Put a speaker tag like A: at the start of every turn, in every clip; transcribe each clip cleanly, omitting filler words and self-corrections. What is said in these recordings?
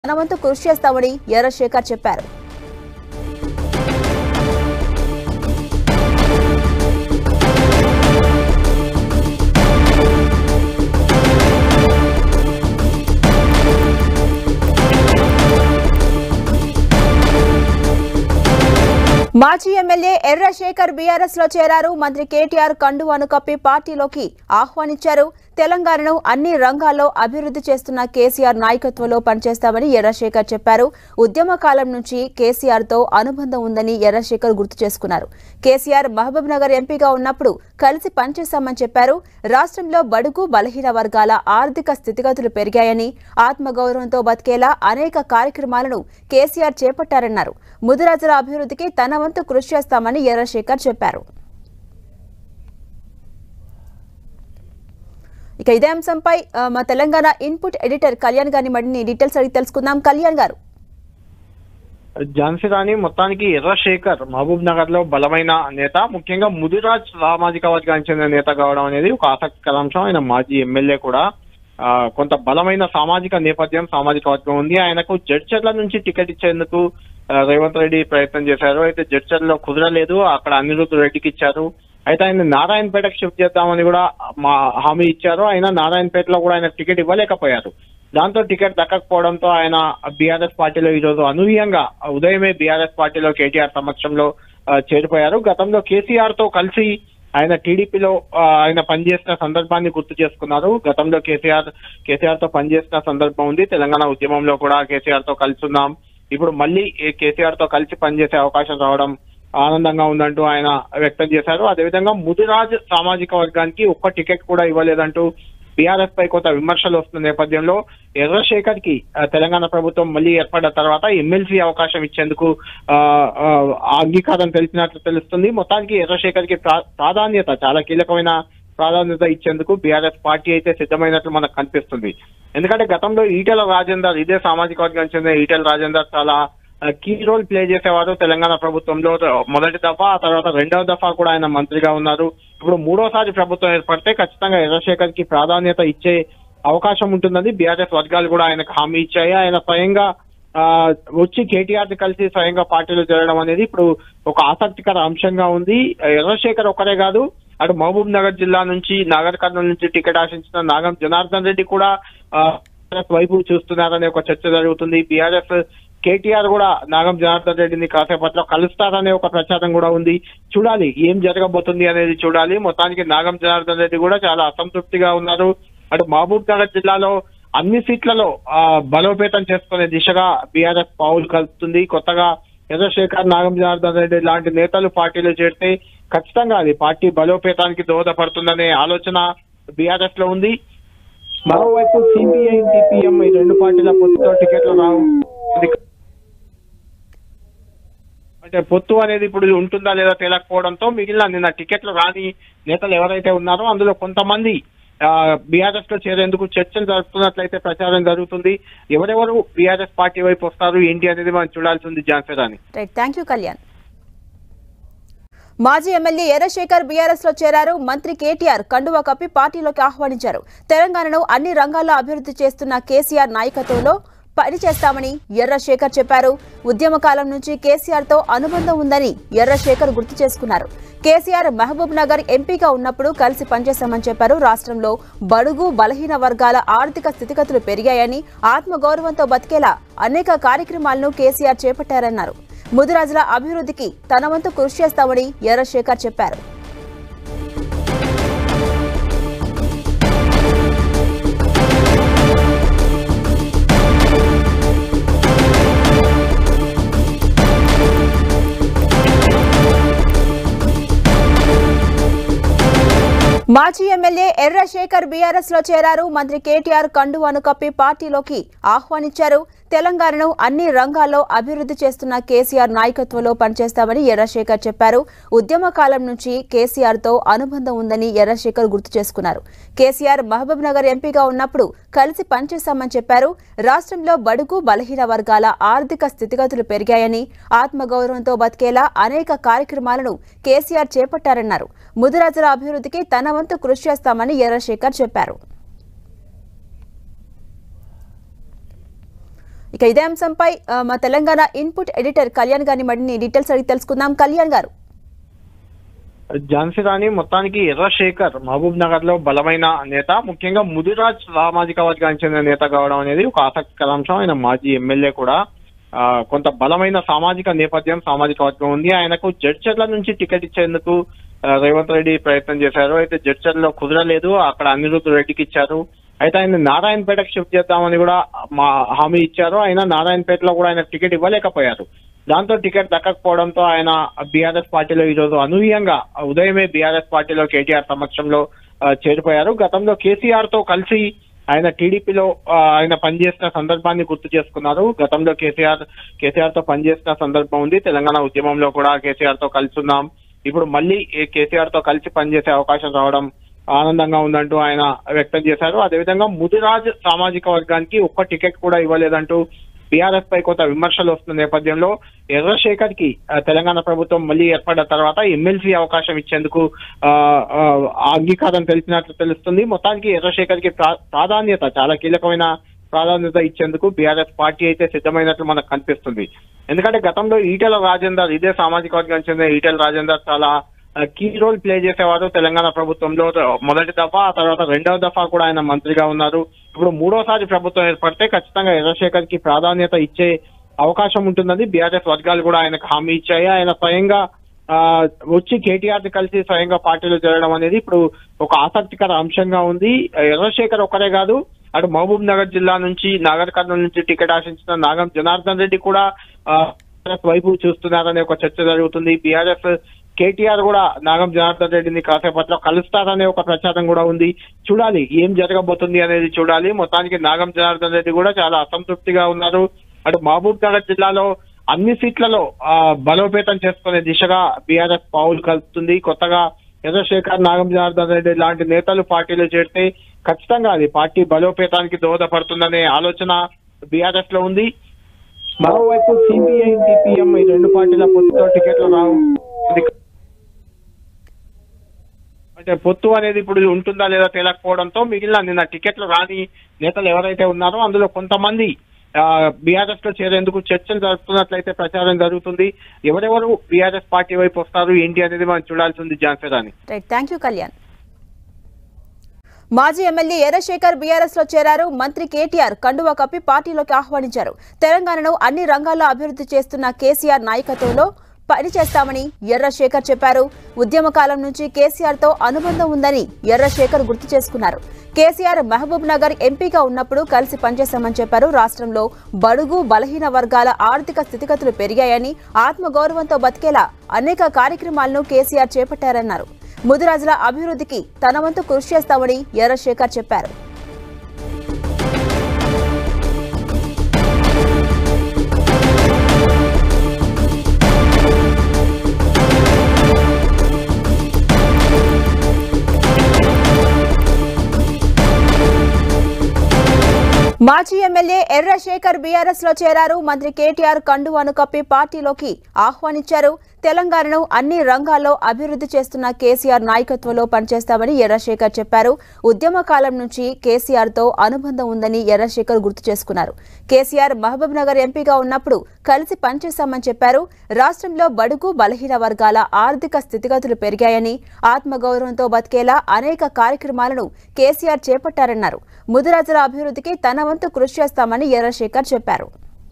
A: తన వంతు కృషి చేస్తామని ఎర్రశేఖర్ చెప్పారు. మాజీ ఎమ్మెల్యే ఎర్రశేఖర్ బీఆర్ఎస్ లో చేరారు. మంత్రి కేటీఆర్ కండువాను కప్పి పార్టీలోకి ఆహ్వానించారు. తెలంగాణను అన్ని రంగాల్లో అభివృద్ధి చేస్తున్న కేసీఆర్ నాయకత్వంలో పనిచేస్తామని ఎర్రశేఖర్ చెప్పారు. ఉద్యమ కాలం నుంచి కేసీఆర్ తో అనుబంధం ఉందని ఎర్రశేఖర్ గుర్తు చేసుకున్నారు. కేసీఆర్ మహబూబ్ నగర్ ఎంపీగా ఉన్నప్పుడు కలిసి పనిచేశామని చెప్పారు. రాష్ట్రంలో బడుగు బలహీన వర్గాల ఆర్థిక స్థితిగతులు పెరిగాయని, ఆత్మగౌరవంతో బతికేలా అనేక కార్యక్రమాలను కేసీఆర్ చేపట్టారన్నారు. ముదిరాజుల అభివృద్ధికి తన వంతు కృషి చేస్తామని ఎర్రశేఖర్ చెప్పారు. ఇక ఇదే అంశంపై మా తెలంగాణ ఇన్పుట్ ఎడిటర్ కళ్యాణ్ గారిని మరిన్ని డీటెయిల్స్ అడిగి తెలుసుకుందాం. కళ్యాణ్ గారు,
B: ఝాన్సీ రాణి, మొత్తానికి ఎర్రశేఖర్ మహబూబ్ నగర్ లో బలమైన నేత, ముఖ్యంగా ముదిరాజ్ సామాజిక వర్గానికి చెందిన నేత కావడం అనేది ఒక ఆసక్తికర అంశం. ఆయన మాజీ ఎమ్మెల్యే కూడా. కొంత బలమైన సామాజిక నేపథ్యం, సామాజిక వర్గం ఉంది. ఆయనకు జడ్చర్ల నుంచి టికెట్ ఇచ్చేందుకు రేవంత్ రెడ్డి ప్రయత్నం చేశారు. అయితే జడ్చర్లో కుదరలేదు, అక్కడ అనిరుద్ధ్ రెడ్డికి ఇచ్చారు. అయితే ఆయన నారాయణపేటకు షిఫ్ట్ చేద్దామని కూడా హామీ ఇచ్చారు. ఆయన నారాయణపేటలో కూడా ఆయన టికెట్ ఇవ్వలేకపోయారు. దాంతో టికెట్ దక్కకపోవడంతో ఆయన బీఆర్ఎస్ పార్టీలో ఈ రోజు అనూహ్యంగా ఉదయమే బీఆర్ఎస్ పార్టీలో కేటీఆర్ సమక్షంలో చేరిపోయారు. గతంలో కేసీఆర్ తో కలిసి ఆయన టీడీపీలో ఆయన పనిచేసిన సందర్భాన్ని గుర్తు చేసుకున్నారు. గతంలో కేసీఆర్ తో పనిచేసిన సందర్భం ఉంది. తెలంగాణ ఉద్యమంలో కూడా కేసీఆర్ తో కలిసి ఉన్నాం. ఇప్పుడు మళ్ళీ కేసీఆర్ తో కలిసి పనిచేసే అవకాశం రావడం ఆనందంగా ఉందంటూ ఆయన వ్యక్తం చేశారు. అదేవిధంగా ముదిరాజ్ సామాజిక వర్గానికి ఒక్క టికెట్ కూడా ఇవ్వలేదంటూ బీఆర్ఎస్ పై కొంత విమర్శలు వస్తున్న నేపథ్యంలో ఎర్రశేఖర్ కి తెలంగాణ ప్రభుత్వం మళ్ళీ ఏర్పడిన తర్వాత ఎమ్మెల్సీ అవకాశం ఇచ్చేందుకు అంగీకారం తెలిసినట్లు తెలుస్తుంది. మొత్తానికి ఎర్రశేఖర్ కి ప్రాధాన్యత, చాలా కీలకమైన ప్రాధాన్యత ఇచ్చేందుకు బీఆర్ఎస్ పార్టీ అయితే సిద్ధమైనట్లు మనకు కనిపిస్తుంది. ఎందుకంటే గతంలో ఈటెల రాజేందర్, ఇదే సామాజిక వర్గానికి చెందిన ఈటెల రాజేందర్ చాలా కీ రోల్ ప్లే చేసేవారు తెలంగాణ ప్రభుత్వంలో. మొదటి దఫా, ఆ తర్వాత రెండవ దఫా కూడా ఆయన మంత్రిగా ఉన్నారు. ఇప్పుడు మూడోసారి ప్రభుత్వం ఏర్పడితే ఖచ్చితంగా ఎర్రశేఖర్ కి ప్రాధాన్యత ఇచ్చే అవకాశం ఉంటుందని బీఆర్ఎస్ వర్గాలు కూడా ఆయనకు హామీ ఇచ్చాయి. ఆయన స్వయంగా వచ్చి కేటీఆర్ ని కలిసి స్వయంగా పార్టీలో చేరడం అనేది ఇప్పుడు ఒక ఆసక్తికర అంశంగా ఉంది. ఎర్రశేఖర్ ఒక్కరే కాదు, అటు మహబూబ్ నగర్ జిల్లా నుంచి, నాగర్ కర్నూలు నుంచి టికెట్ ఆశించిన నాగం జనార్దన్ రెడ్డి కూడా వైపు చూస్తున్నారనే ఒక చర్చ జరుగుతుంది. బీఆర్ఎస్ కేటీఆర్ కూడా నాగం జనార్దన్ రెడ్డిని కాసేపట్లో కలుస్తారనే ఒక ప్రచారం కూడా ఉంది. చూడాలి ఏం జరగబోతుంది అనేది చూడాలి. మొత్తానికి నాగం జనార్దన్ రెడ్డి కూడా చాలా అసంతృప్తిగా ఉన్నారు. అటు మహబూబ్ నగర్ జిల్లాలో అన్ని సీట్లలో బలోపేతం చేసుకునే దిశగా బీఆర్ఎస్ పావులు కలుపుతుంది. కొత్తగా ఎర్రశేఖర్, నాగం జనార్దన్ రెడ్డి లాంటి నేతలు పార్టీలో చేరితే ఖచ్చితంగా అది పార్టీ బలోపేతానికి దోహదపడుతుందనే ఆలోచన బీఆర్ఎస్ లో ఉంది. మరోవైపు సిపిఐ, సిపిఎం ఈ రెండు పార్టీల పొత్తుతో టికెట్లు రావు. అంటే పొత్తు అనేది ఇప్పుడు ఉంటుందా లేదా తేలకపోవడంతో మిగిలిన నిన్న టికెట్లు రాని నేతలు ఎవరైతే ఉన్నారో అందులో కొంతమంది బీఆర్ఎస్ లో చేరేందుకు చర్చలు జరుపుతున్నట్లయితే ప్రచారం జరుగుతుంది. ఎవరెవరు బీఆర్ఎస్ పార్టీ వైపు వస్తారు ఏంటి అనేది మనం చూడాల్సి ఉంది. ఝాన్సీ రాణి.
A: Thank you Kalyan. మాజీ ఎమ్మెల్యే ఎర్రశేఖర్ బీఆర్ఎస్ లో చేరారు. మంత్రి కేటీఆర్ కండువా కప్పి పార్టీలోకి ఆహ్వానించారు. తెలంగాణను అన్ని రంగాల్లో అభివృద్ధి చేస్తున్న కేసీఆర్ నాయకత్వంలో పనిచేస్తామని ఎర్రశేఖర్ చెప్పారు. ఉద్యమ కాలం నుంచి కేసీఆర్ తో అనుబంధం ఉందని ఎర్రశేఖర్ గుర్తు చేసుకున్నారు. కేసీఆర్ మహబూబ్ నగర్ ఎంపీగా ఉన్నప్పుడు కలిసి పనిచేశామని చెప్పారు. రాష్ట్రంలో బడుగు బలహీన వర్గాల ఆర్థిక స్థితిగతులు పెరిగాయని, ఆత్మగౌరవంతో బతికేలా అనేక కార్యక్రమాలను కేసీఆర్ చేపట్టారన్నారు. ముదిరాజుల అభివృద్ధికి తన వంతు కృషి చేస్తామని ఎర్రశేఖర్ చెప్పారు. మాజీ ఎమ్మెల్యే ఎర్రశేఖర్ బీఆర్ఎస్ లో చేరారు. మంత్రి కేటీఆర్ కండువాను కప్పి పార్టీలోకి ఆహ్వానించారు. తెలంగాణను అన్ని రంగాల్లో అభివృద్ధి చేస్తున్న కేసీఆర్ నాయకత్వంలో పనిచేస్తామని ఎర్రశేఖర్ చెప్పారు. ఉద్యమ కాలం నుంచి కేసీఆర్ తో అనుబంధం ఉందని ఎర్రశేఖర్ గుర్తు చేసుకున్నారు. కేసీఆర్ మహబూబ్ నగర్ ఎంపీగా ఉన్నప్పుడు కలిసి పనిచేశామని చెప్పారు. రాష్ట్రంలో బడుగు బలహీన వర్గాల ఆర్థిక స్థితిగతులు పెరిగాయని, ఆత్మగౌరవంతో బతికేలా అనేక కార్యక్రమాలను కేసీఆర్ చేపట్టారన్నారు. ముదిరాజుల అభివృద్ధికి తన వంతు కృషి చేస్తామని ఎర్రశేఖర్ చెప్పారు. ఇక ఇదే అంశంపై మా తెలంగాణ ఇన్పుట్ ఎడిటర్ కళ్యాణ్ గారిని మరిన్ని డీటెయిల్స్ అడిగి తెలుసుకుందాం. కళ్యాణ్ గారు.
B: ఝాన్సీ రాణి మొత్తానికి ఎర్రశేఖర్ మహబూబ్ నగర్ లో బలమైన నేత, ముఖ్యంగా ముదిరాజ్ సామాజిక వర్గానికి చెందిన నేత కావడం అనేది ఒక ఆసక్తికర అంశం. ఆయన మాజీ ఎమ్మెల్యే కూడా. కొంత బలమైన సామాజిక నేపథ్యం, సామాజిక వర్గం ఉంది. ఆయనకు జడ్చర్ల నుంచి టికెట్ ఇచ్చేందుకు రేవంత్ రెడ్డి ప్రయత్నం చేశారు. అయితే జడ్చర్లో కుదరలేదు, అక్కడ అనిరుద్ధ్ రెడ్డికి ఇచ్చారు. అయితే ఆయన నారాయణపేటకు షిఫ్ట్ చేద్దామని కూడా హామీ ఇచ్చారు. ఆయన నారాయణపేటలో కూడా ఆయన టికెట్ ఇవ్వలేకపోయారు. దాంతో టికెట్ దక్కకపోవడంతో ఆయన బీఆర్ఎస్ పార్టీలో ఈ రోజు అనూహ్యంగా ఉదయమే బీఆర్ఎస్ పార్టీలో కేటీఆర్ సమక్షంలో చేరిపోయారు. గతంలో కేసీఆర్ తో కలిసి ఆయన టీడీపీలో ఆయన పనిచేసిన సందర్భాన్ని గుర్తు చేసుకున్నారు. గతంలో కేసీఆర్ తో పనిచేసిన సందర్భం ఉంది. తెలంగాణ ఉద్యమంలో కూడా కేసీఆర్ తో కలిసి ఉన్నాం, ఇప్పుడు మళ్ళీ కేసీఆర్ తో కలిసి పనిచేసే అవకాశం రావడం ఆనందంగా ఉందంటూ ఆయన వ్యక్తం చేశారు. అదేవిధంగా ముదిరాజ్ సామాజిక వర్గానికి ఒక్క టికెట్ కూడా ఇవ్వలేదంటూ బీఆర్ఎస్ పై కొంత విమర్శలు వస్తున్న నేపథ్యంలో ఎర్రశేఖర్ కి తెలంగాణ ప్రభుత్వం మళ్ళీ ఏర్పడిన తర్వాత ఎమ్మెల్సీ అవకాశం ఇచ్చేందుకు అంగీకారం తెలిపినట్లు తెలుస్తుంది. మొత్తానికి ఎర్రశేఖర్ కి ప్రాధాన్యత, చాలా కీలకమైన ప్రాధాన్యత ఇచ్చేందుకు బీఆర్ఎస్ పార్టీ అయితే సిద్ధమైనట్లు మనకు కనిపిస్తుంది. ఎందుకంటే గతంలో ఈటెల రాజేందర్, ఇదే సామాజిక వర్గానికి చెందిన ఈటెల రాజేందర్ చాలా కీ రోల్ ప్లే చేసేవారు తెలంగాణ ప్రభుత్వంలో. మొదటి దఫా, ఆ తర్వాత రెండవ దఫా కూడా ఆయన మంత్రిగా ఉన్నారు. ఇప్పుడు మూడోసారి ప్రభుత్వం ఏర్పడితే ఖచ్చితంగా ఎర్రశేఖర్ కి ప్రాధాన్యత ఇచ్చే అవకాశం ఉంటుందని బీఆర్ఎస్ వర్గాలు కూడా ఆయనకు హామీ ఇచ్చాయి. ఆయన స్వయంగా వచ్చి కేటీఆర్ ని కలిసి స్వయంగా పార్టీలో చేరడం అనేది ఇప్పుడు ఒక ఆసక్తికర అంశంగా ఉంది. ఎర్రశేఖర్ ఒక్కరే కాదు, అటు మహబూబ్ నగర్ జిల్లా నుంచి, నాగర్ కర్నూలు నుంచి టికెట్ ఆశించిన నాగం జనార్దన్ రెడ్డి కూడా వైపు చూస్తున్నారనే ఒక చర్చ జరుగుతుంది. బీఆర్ఎస్ కేటీఆర్ కూడా నాగం జనార్దన్ రెడ్డిని కాసేపట్లో కలుస్తారనే ఒక ప్రచారం కూడా ఉంది. చూడాలి ఏం జరగబోతుంది అనేది చూడాలి. మొత్తానికి నాగం జనార్దన్ రెడ్డి కూడా చాలా అసంతృప్తిగా ఉన్నారు. అటు మహబూబ్ నగర్ జిల్లాలో అన్ని సీట్లలో బలోపేతం చేసుకునే దిశగా బీఆర్ఎస్ పావులు కలుపుతుంది. కొత్తగా చంద్రశేఖర్, నాగం జనార్దన్ రెడ్డి లాంటి నేతలు పార్టీలో చేరితే ఖచ్చితంగా అది పార్టీ బలోపేతానికి దోహదపడుతుందనే ఆలోచన బీఆర్ఎస్ లో ఉంది. మరోవైపు సిపిఐ, సిపిఎం ఈ రెండు పార్టీల పొత్తుతో టికెట్లు రావు. అంటే పొత్తు అనేది ఇప్పుడు ఉంటుందా లేదా తేలకపోవడంతో మిగిలిన నిన్న టికెట్లు రాని నేతలు ఎవరైతే ఉన్నారో అందులో కొంతమంది బీఆర్ఎస్ లో చేరేందుకు చర్చలు జరుపుతున్నట్లయితే ప్రచారం జరుగుతుంది. ఎవరెవరు బీఆర్ఎస్ పార్టీ వైపు వస్తారు ఏంటి అనేది మనం చూడాల్సి ఉంది. ఝాన్సీ రాణి.
A: Thank you Kalyan. మాజీ ఎమ్మెల్యే ఎర్రశేఖర్ బీఆర్ఎస్ లో చేరారు. మంత్రి కేటీఆర్ కండువా కప్పి పార్టీలోకి ఆహ్వానించారు. తెలంగాణను అన్ని రంగాల్లో అభివృద్ధి చేస్తున్న కేసీఆర్ నాయకత్వంలో పనిచేస్తామని ఎర్రశేఖర్ చెప్పారు. ఉద్యమ కాలం నుంచి కేసీఆర్ తో అనుబంధం ఉందని ఎర్రశేఖర్ గుర్తు చేసుకున్నారు. కేసీఆర్ మహబూబ్ నగర్ ఎంపీగా ఉన్నప్పుడు కలిసి పనిచేశామని చెప్పారు. రాష్ట్రంలో బడుగు బలహీన వర్గాల ఆర్థిక స్థితిగతులు పెరిగాయని, ఆత్మగౌరవంతో బతికేలా అనేక కార్యక్రమాలను కేసీఆర్ చేపట్టారన్నారు. ముదిరాజుల అభివృద్ధికి తన వంతు కృషి చేస్తామని ఎర్రశేఖర్ చెప్పారు. మాజీ ఎమ్మెల్యే ఎర్రశేఖర్ బీఆర్ఎస్ లో చేరారు. మంత్రి కేటీఆర్ కండువాను కప్పి పార్టీలోకి ఆహ్వానించారు. తెలంగాణను అన్ని రంగాల్లో అభివృద్ధి చేస్తున్న కేసీఆర్ నాయకత్వంలో పనిచేస్తామని ఎర్రశేఖర్ చెప్పారు. ఉద్యమ కాలం నుంచి కేసీఆర్ తో అనుబంధం ఉందని ఎర్రశేఖర్ గుర్తు చేసుకున్నారు. కేసీఆర్ మహబూబ్ నగర్ ఎంపీగా ఉన్నప్పుడు కలిసి పనిచేశామని చెప్పారు. రాష్ట్రంలో బడుగు బలహీన వర్గాల ఆర్థిక స్థితిగతులు పెరిగాయని, ఆత్మగౌరవంతో బతికేలా అనేక కార్యక్రమాలను కేసీఆర్ చేపట్టారన్నారు. ముదిరాజుల అభివృద్ధికి తన వంతు కృషి చేస్తామని ఎర్రశేఖర్ చెప్పారు.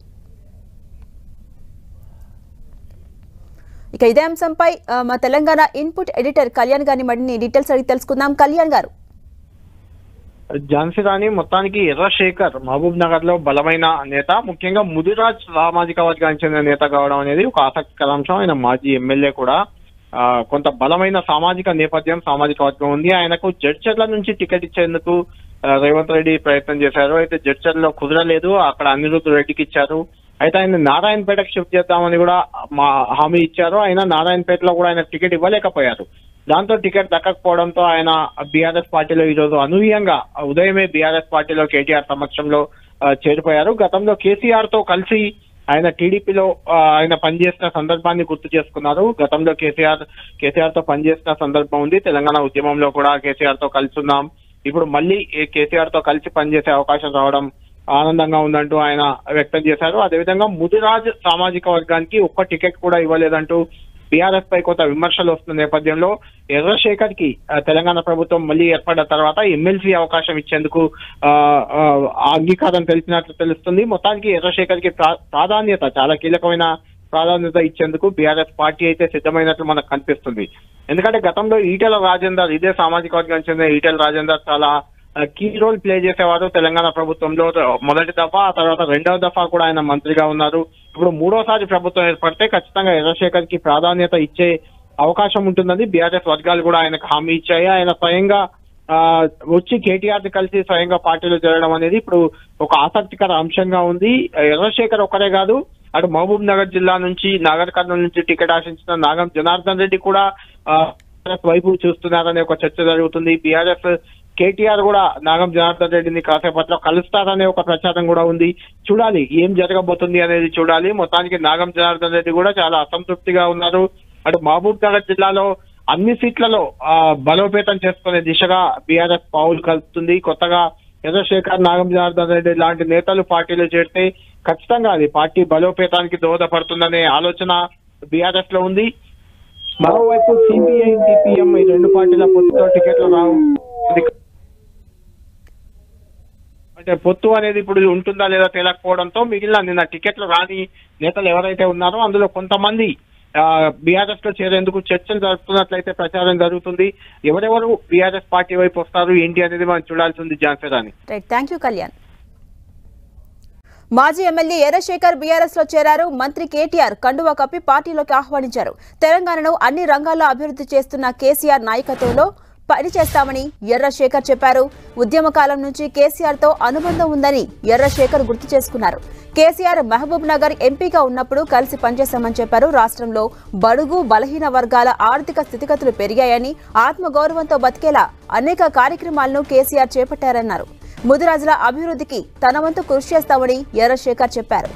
A: ఇక ఇదే అంశంపై మా తెలంగాణ ఇన్పుట్ ఎడిటర్ కళ్యాణ్ గారిని మరిన్ని డీటెయిల్స్ అడిగి తెలుసుకుందాం. కళ్యాణ్ గారు.
B: ఝాన్సీ రాణి మొత్తానికి ఎర్రశేఖర్ మహబూబ్ నగర్ లో బలమైన నేత, ముఖ్యంగా ముదిరాజ్ సామాజిక వర్గానికి చెందిన నేత కావడం అనేది ఒక ఆసక్తికర అంశం. ఆయన మాజీ ఎమ్మెల్యే కూడా. కొంత బలమైన సామాజిక నేపథ్యం, సామాజిక వర్గం ఉంది. ఆయనకు జడ్చర్ల నుంచి టికెట్ ఇచ్చేందుకు రేవంత్ రెడ్డి ప్రయత్నం చేశారు. అయితే జడ్చర్లో కుదరలేదు, అక్కడ అనిరుద్ధ్ రెడ్డికి ఇచ్చారు. అయితే ఆయన నారాయణపేటకు షిఫ్ట్ చేద్దామని కూడా హామీ ఇచ్చారు. ఆయన నారాయణపేటలో కూడా ఆయన టికెట్ ఇవ్వలేకపోయారు. దాంతో టికెట్ దక్కకపోవడంతో ఆయన బీఆర్ఎస్ పార్టీలో ఈ రోజు అనూహ్యంగా ఉదయమే బీఆర్ఎస్ పార్టీలో కేటీఆర్ సమక్షంలో చేరిపోయారు. గతంలో కేసీఆర్ తో కలిసి ఆయన టీడీపీలో ఆయన పనిచేసిన సందర్భాన్ని గుర్తు చేసుకున్నారు. గతంలో కేసీఆర్ తో పనిచేసిన సందర్భం ఉంది. తెలంగాణ ఉద్యమంలో కూడా కేసీఆర్ తో కలిసి ఉన్నాం, ఇప్పుడు మళ్ళీ కేసీఆర్ తో కలిసి పనిచేసే అవకాశం రావడం ఆనందంగా ఉందంటూ ఆయన వ్యక్తం చేశారు. అదేవిధంగా ముదిరాజ్ సామాజిక వర్గానికి ఒక్క టికెట్ కూడా ఇవ్వలేదంటూ బీఆర్ఎస్ పై కొంత విమర్శలు వస్తున్న నేపథ్యంలో ఎర్రశేఖర్ కి తెలంగాణ ప్రభుత్వం మళ్ళీ ఏర్పడిన తర్వాత ఎమ్మెల్సీ అవకాశం ఇచ్చేందుకు అంగీకారం తెలిసినట్లు తెలుస్తుంది. మొత్తానికి ఎర్రశేఖర్ కి ప్రాధాన్యత, చాలా కీలకమైన ప్రాధాన్యత ఇచ్చేందుకు బీఆర్ఎస్ పార్టీ అయితే సిద్ధమైనట్లు మనకు కనిపిస్తుంది. ఎందుకంటే గతంలో ఈటెల రాజేందర్, ఇదే సామాజిక వర్గానికి చెందిన ఈటెల రాజేందర్ చాలా కీ రోల్ ప్లే చేసేవారు తెలంగాణ ప్రభుత్వంలో. మొదటి దఫా, ఆ తర్వాత రెండవ దఫా కూడా ఆయన మంత్రిగా ఉన్నారు. ఇప్పుడు మూడోసారి ప్రభుత్వం ఏర్పడితే ఖచ్చితంగా ఎర్రశేఖర్ కి ప్రాధాన్యత ఇచ్చే అవకాశం ఉంటుందని బీఆర్ఎస్ వర్గాలు కూడా ఆయనకు హామీ ఇచ్చాయి. ఆయన స్వయంగా వచ్చి కేటీఆర్ ని కలిసి స్వయంగా పార్టీలో చేరడం అనేది ఇప్పుడు ఒక ఆసక్తికర అంశంగా ఉంది. ఎర్రశేఖర్ ఒక్కరే కాదు, అటు మహబూబ్ నగర్ జిల్లా నుంచి, నాగర్ కర్నూలు నుంచి టికెట్ ఆశించిన నాగం జనార్దన్ రెడ్డి కూడా వైపు చూస్తున్నారనే ఒక చర్చ జరుగుతుంది. బీఆర్ఎస్ కేటీఆర్ కూడా నాగం జనార్దన్ రెడ్డిని కాసేపట్లో కలుస్తారనే ఒక ప్రచారం కూడా ఉంది. చూడాలి ఏం జరగబోతుంది అనేది చూడాలి. మొత్తానికి నాగం జనార్దన్ రెడ్డి కూడా చాలా అసంతృప్తిగా ఉన్నారు. అటు మహబూబ్ నగర్ జిల్లాలో అన్ని సీట్లలో బలోపేతం చేసుకునే దిశగా బీఆర్ఎస్ పావులు కలుపుతుంది. కొత్తగా చంద్రశేఖర్, నాగం జనార్దన్ రెడ్డి లాంటి నేతలు పార్టీలో చేరితే ఖచ్చితంగా అది పార్టీ బలోపేతానికి దోహదపడుతుందనే ఆలోచన బీఆర్ఎస్ లో ఉంది. మరోవైపు సిపిఐ, సిపిఎం ఈ రెండు పార్టీల పొత్తుతో టికెట్లు రావు. అంటే పొత్తు అనేది ఇప్పుడు ఉంటుందా లేదా తేలకపోవడంతో మిగిలిన నిన్న టికెట్లు రాని నేతలు ఎవరైతే ఉన్నారో అందులో కొంతమంది బీఆర్ఎస్ లో చేరేందుకు చర్చలు జరుపుతున్నట్లయితే ప్రచారం జరుగుతుంది. ఎవరెవరు బీఆర్ఎస్ పార్టీ వైపు వస్తారు ఏంటి అనేది మనం చూడాల్సి ఉంది. ఝాన్సీ.
A: Thank you Kalyan. మాజీ ఎమ్మెల్యే ఎర్రశేఖర్ బీఆర్ఎస్ లో చేరారు. మంత్రి కేటీఆర్ కండువా కప్పి పార్టీలోకి ఆహ్వానించారు. తెలంగాణను అన్ని రంగాల్లో అభివృద్ధి చేస్తున్న కేసీఆర్ నాయకత్వంలో పనిచేస్తామని ఎర్రశేఖర్ చెప్పారు. ఉద్యమ కాలం నుంచి కేసీఆర్ తో అనుబంధం ఉందని ఎర్రశేఖర్ గుర్తు చేసుకున్నారు. కేసీఆర్ మహబూబ్ నగర్ ఎంపీగా ఉన్నప్పుడు కలిసి పనిచేశామని చెప్పారు. రాష్ట్రంలో బడుగు బలహీన వర్గాల ఆర్థిక స్థితిగతులు పెరిగాయని, ఆత్మగౌరవంతో బతికేలా అనేక కార్యక్రమాలను కేసీఆర్ చేపట్టారన్నారు. ముదిరాజుల అభివృద్ధికి తన వంతు కృషి చేస్తామని ఎర్రశేఖర్ చెప్పారు.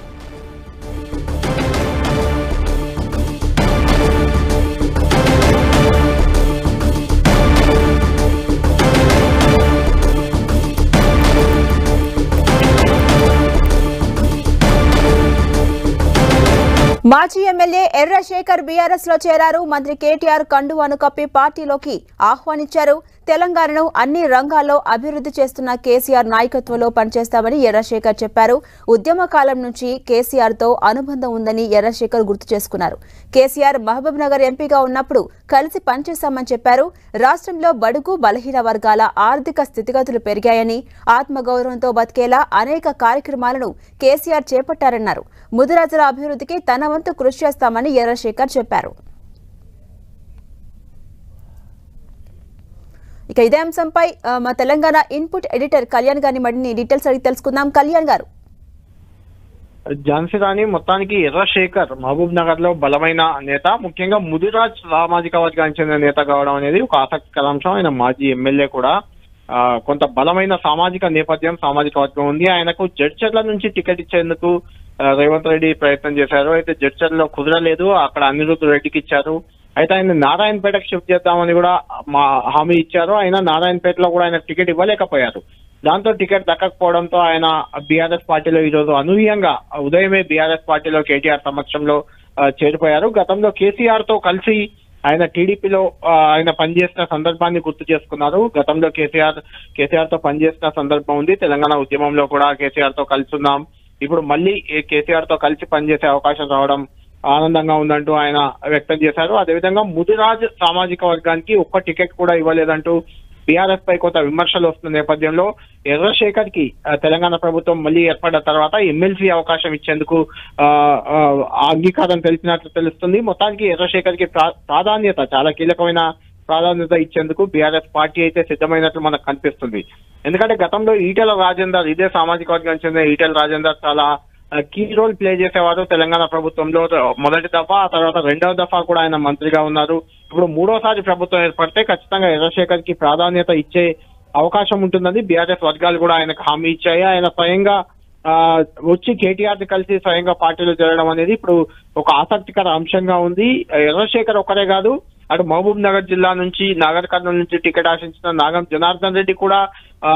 A: మాజీ ఎమ్మెల్యే ఎర్రశేఖర్ బీఆర్ఎస్ లో చేరారు. మంత్రి కేటీఆర్ కండువాను కప్పి పార్టీలోకి ఆహ్వానించారు. తెలంగాణను అన్ని రంగాల్లో అభివృద్ధి చేస్తున్న కేసీఆర్ నాయకత్వంలో పనిచేస్తామని ఎర్రశేఖర్ చెప్పారు. ఉద్యమ కాలం నుంచి కేసీఆర్ తో అనుబంధం ఉందని ఎర్రశేఖర్ గుర్తు చేసుకున్నారు. కేసీఆర్ మహబూబ్ నగర్ ఎంపీగా ఉన్నప్పుడు కలిసి పనిచేశామని చెప్పారు. రాష్ట్రంలో బడుగు బలహీన వర్గాల ఆర్థిక స్థితిగతులు పెరిగాయని, ఆత్మగౌరవంతో బతికేలా అనేక కార్యక్రమాలను కేసీఆర్ చేపట్టారన్నారు. ముదిరాజుల అభివృద్ధికి తన వంతు కృషి చేస్తామని ఎర్రశేఖర్ చెప్పారు. ఇక ఇదే అంశంపై మా తెలంగాణ ఇన్పుట్ ఎడిటర్ కళ్యాణ్ గారిని మరిన్ని డీటెయిల్స్ అడిగి తెలుసుకుందాం. కళ్యాణ్ గారు.
B: ఝాన్సీ రాణి, మొత్తానికి ఎర్రశేఖర్ మహబూబ్ నగర్ లో బలమైన నేత, ముఖ్యంగా ముదిరాజ్ సామాజిక వర్గానికి చెందిన నేత కావడం అనేది ఒక ఆసక్తికర అంశం. ఆయన మాజీ ఎమ్మెల్యే కూడా. కొంత బలమైన సామాజిక నేపథ్యం, సామాజిక వర్గం ఉంది. ఆయనకు జడ్చర్ల నుంచి టికెట్ ఇచ్చేందుకు రేవంత్ రెడ్డి ప్రయత్నం చేశారు. అయితే జడ్చర్లో కుదరలేదు, అక్కడ అనిరుద్ధ్ రెడ్డికి ఇచ్చారు. అయితే ఆయన నారాయణపేటకు షిఫ్ట్ చేద్దామని కూడా హామీ ఇచ్చారు. ఆయన నారాయణపేటలో కూడా ఆయన టికెట్ ఇవ్వలేకపోయారు. దాంతో టికెట్ దక్కకపోవడంతో ఆయన బీఆర్ఎస్ పార్టీలో ఈ రోజు అనూహ్యంగా ఉదయమే బీఆర్ఎస్ పార్టీలో కేటీఆర్ సమక్షంలో చేరిపోయారు. గతంలో కేసీఆర్ తో కలిసి ఆయన టీడీపీలో ఆయన పనిచేసిన సందర్భాన్ని గుర్తు చేసుకున్నారు. గతంలో కేసీఆర్ తో పనిచేసిన సందర్భం ఉంది. తెలంగాణ ఉద్యమంలో కూడా కేసీఆర్ తో కలిసి ఉన్నాం. ఇప్పుడు మళ్ళీ కేసీఆర్ తో కలిసి పనిచేసే అవకాశం రావడం ఆనందంగా ఉందంటూ ఆయన వ్యక్తం చేశారు. అదేవిధంగా ముదిరాజ్ సామాజిక వర్గానికి ఒక్క టికెట్ కూడా ఇవ్వలేదంటూ బీఆర్ఎస్ పై కొంత విమర్శలు వస్తున్న నేపథ్యంలో ఎర్రశేఖర్ కి తెలంగాణ ప్రభుత్వం మళ్ళీ ఏర్పడిన తర్వాత ఎమ్మెల్సీ అవకాశం ఇచ్చేందుకు అంగీకారం తెలిసినట్లు తెలుస్తుంది. మొత్తానికి ఎర్రశేఖర్ కి ప్రాధాన్యత, చాలా కీలకమైన ప్రాధాన్యత ఇచ్చేందుకు బీఆర్ఎస్ పార్టీ అయితే సిద్ధమైనట్లు మనకు కనిపిస్తుంది. ఎందుకంటే గతంలో ఈటెల రాజేందర్, ఇదే సామాజిక వర్గానికి చెందిన ఈటెల రాజేందర్ చాలా కీ రోల్ ప్లే చేసేవారు తెలంగాణ ప్రభుత్వంలో. మొదటి దఫా, ఆ తర్వాత రెండవ దఫా కూడా ఆయన మంత్రిగా ఉన్నారు. ఇప్పుడు మూడోసారి ప్రభుత్వం ఏర్పడితే ఖచ్చితంగా ఎర్రశేఖర్ కి ప్రాధాన్యత ఇచ్చే అవకాశం ఉంటుందని బీఆర్ఎస్ వర్గాలు కూడా ఆయనకు హామీ ఇచ్చాయి. ఆయన స్వయంగా వచ్చి కేటీఆర్ ని కలిసి స్వయంగా పార్టీలో చేరడం అనేది ఇప్పుడు ఒక ఆసక్తికర అంశంగా ఉంది. ఎర్రశేఖర్ ఒక్కరే కాదు, అటు మహబూబ్ నగర్ జిల్లా నుంచి, నాగర్ కర్నూలు నుంచి టికెట్ ఆశించిన నాగం జనార్దన్ రెడ్డి కూడా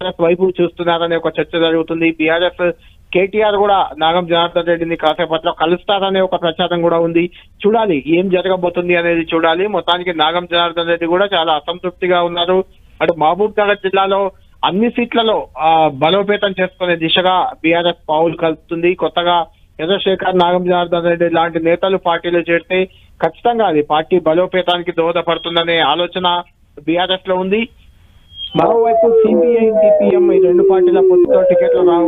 B: వైపు చూస్తున్నారనే ఒక చర్చ జరుగుతుంది. బీఆర్ఎస్ కేటీఆర్ కూడా నాగం జనార్దన్ రెడ్డిని కాసేపట్లో కలుస్తారనే ఒక ప్రచారం కూడా ఉంది. చూడాలి ఏం జరగబోతుంది అనేది చూడాలి. మొత్తానికి నాగం జనార్దన్ రెడ్డి కూడా చాలా అసంతృప్తిగా ఉన్నారు. అటు మహబూబ్ నగర్ జిల్లాలో అన్ని సీట్లలో బలోపేతం చేసుకునే దిశగా బీఆర్ఎస్ పావులు కలుపుతుంది. కొత్తగా చంద్రశేఖర్, నాగం జనార్దన్ రెడ్డి లాంటి నేతలు పార్టీలో చేరితే ఖచ్చితంగా అది పార్టీ బలోపేతానికి దోహదపడుతుందనే ఆలోచన బీఆర్ఎస్ లో ఉంది. మరోవైపు సిపిఐ, సిపిఎం ఈ రెండు పార్టీల పొత్తుతో టికెట్లు రావు.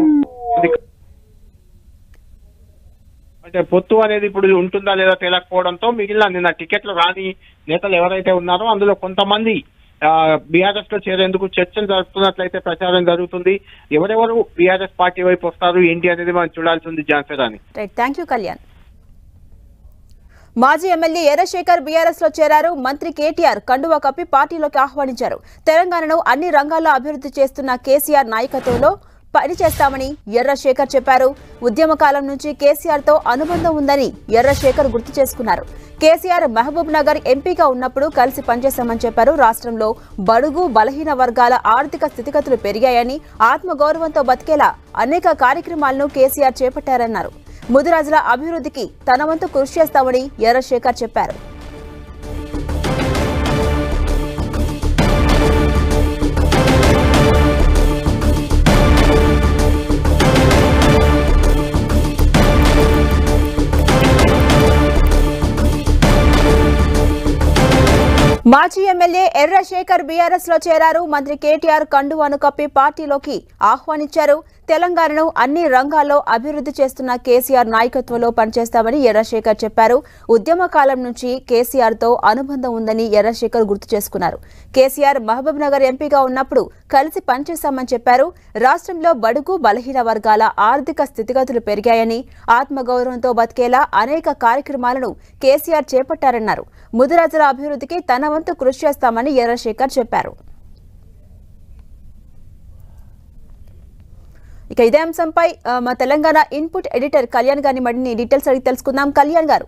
B: అంటే పొత్తు అనేది ఇప్పుడు ఉంటుందా లేదా తేలకపోవడంతో మిగిలిన నిన్న టికెట్లు రాని నేతలు ఎవరైతే ఉన్నారో అందులో కొంతమంది బీఆర్ఎస్ లో చేరేందుకు చర్చలు జరుపుతున్నట్లయితే ప్రచారం జరుగుతుంది. ఎవరెవరు బీఆర్ఎస్ పార్టీ వైపు వస్తారు ఏంటి అనేది మనం చూడాల్సి ఉంది. ఝాన్సీ.
A: Thank you Kalyan. మాజీ ఎమ్మెల్యే ఎర్రశేఖర్ బీఆర్ఎస్ లో చేరారు. మంత్రి కేటీఆర్ కండువా కప్పి పార్టీలోకి ఆహ్వానించారు. తెలంగాణను అన్ని రంగాల్లో అభివృద్ధి చేస్తున్న కేసీఆర్ నాయకత్వంలో పనిచేస్తామని ఎర్రశేఖర్ చెప్పారు. ఉద్యమ కాలం నుంచి కేసీఆర్ తో అనుబంధం ఉందని ఎర్రశేఖర్ గుర్తు చేసుకున్నారు. కేసీఆర్ మహబూబ్ నగర్ ఎంపీగా ఉన్నప్పుడు కలిసి పనిచేశామని చెప్పారు. రాష్ట్రంలో బడుగు బలహీన వర్గాల ఆర్థిక స్థితిగతులు పెరిగాయని, ఆత్మగౌరవంతో బతికేలా అనేక కార్యక్రమాలను కేసీఆర్ చేపట్టారన్నారు. ముదిరాజుల అభివృద్ధికి తన వంతు కృషి చేస్తామని ఎర్రశేఖర్ చెప్పారు. మాజీ ఎమ్మెల్యే ఎర్రశేఖర్ బీఆర్ఎస్ లో చేరారు. మంత్రి కేటీఆర్ కండువాను కప్పి పార్టీలోకి ఆహ్వానించారు. తెలంగాణను అన్ని రంగాల్లో అభివృద్ధి చేస్తున్న కేసీఆర్ నాయకత్వంలో పనిచేస్తామని ఎర్రశేఖర్ చెప్పారు. ఉద్యమ కాలం నుంచి కేసీఆర్ తో అనుబంధం ఉందని ఎర్రశేఖర్ గుర్తు చేసుకున్నారు. కేసీఆర్ మహబూబ్ నగర్ ఎంపీగా ఉన్నప్పుడు కలిసి పనిచేశామని చెప్పారు. రాష్ట్రంలో బడుగు బలహీన వర్గాల ఆర్థిక స్థితిగతులు పెరిగాయని, ఆత్మగౌరవంతో బతికేలా అనేక కార్యక్రమాలను కేసీఆర్ చేపట్టారన్నారు. ముదిరాజుల అభివృద్ధికి తన వంతు కృషి చేస్తామని ఎర్రశేఖర్ చెప్పారు. ఇక ఇదే అంశంపై మా తెలంగాణ ఇన్పుట్ ఎడిటర్ కళ్యాణ్ గారిని మరిన్ని డీటెయిల్స్ అడిగి తెలుసుకుందాం. కళ్యాణ్ గారు.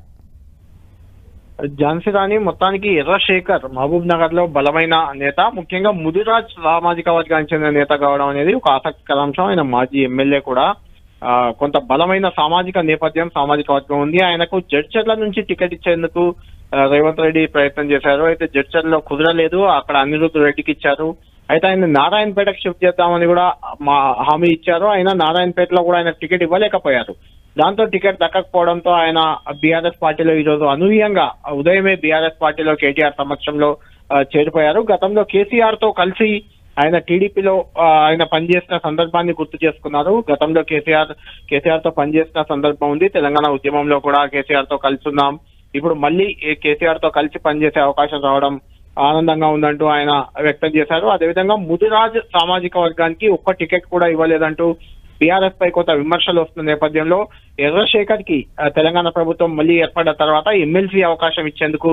B: ఝాన్సీ రాణి, మొత్తానికి ఎర్రశేఖర్ మహబూబ్ నగర్ లో బలమైన నేత, ముఖ్యంగా ముదిరాజ్ సామాజిక వర్గానికి చెందిన నేత కావడం అనేది ఒక ఆసక్తికర అంశం. ఆయన మాజీ ఎమ్మెల్యే కూడా. కొంత బలమైన సామాజిక నేపథ్యం, సామాజిక వర్గం ఉంది. ఆయనకు జడ్చర్ల నుంచి టికెట్ ఇచ్చేందుకు రేవంత్ రెడ్డి ప్రయత్నం చేశారు. అయితే జడ్చర్లో కుదరలేదు, అక్కడ అనిరుద్ధ్ రెడ్డికి ఇచ్చారు. అయితే ఆయన నారాయణపేటకు షిఫ్ట్ చేద్దామని కూడా హామీ ఇచ్చారు. ఆయన నారాయణపేటలో కూడా ఆయన టికెట్ ఇవ్వలేకపోయారు. దాంతో టికెట్ దక్కకపోవడంతో ఆయన బీఆర్ఎస్ పార్టీలో ఈ రోజు అనూహ్యంగా ఉదయమే బీఆర్ఎస్ పార్టీలో కేటీఆర్ సమక్షంలో చేరిపోయారు. గతంలో కేసీఆర్ తో కలిసి ఆయన టీడీపీలో ఆయన పనిచేసిన సందర్భాన్ని గుర్తు చేసుకున్నారు. గతంలో కేసీఆర్ తో పనిచేసిన సందర్భం ఉంది. తెలంగాణ ఉద్యమంలో కూడా కేసీఆర్ తో కలిసి ఉన్నాం. ఇప్పుడు మళ్ళీ కేసీఆర్ తో కలిసి పనిచేసే అవకాశం రావడం ఆనందంగా ఉందంటూ ఆయన వ్యక్తం చేశారు. అదేవిధంగా ముదిరాజ్ సామాజిక వర్గానికి ఒక్క టికెట్ కూడా ఇవ్వలేదంటూ బీఆర్ఎస్ పై కొంత విమర్శలు వస్తున్న నేపథ్యంలో ఎర్రశేఖర్ కి తెలంగాణ ప్రభుత్వం మళ్ళీ ఏర్పడిన తర్వాత ఎమ్మెల్సీ అవకాశం ఇచ్చేందుకు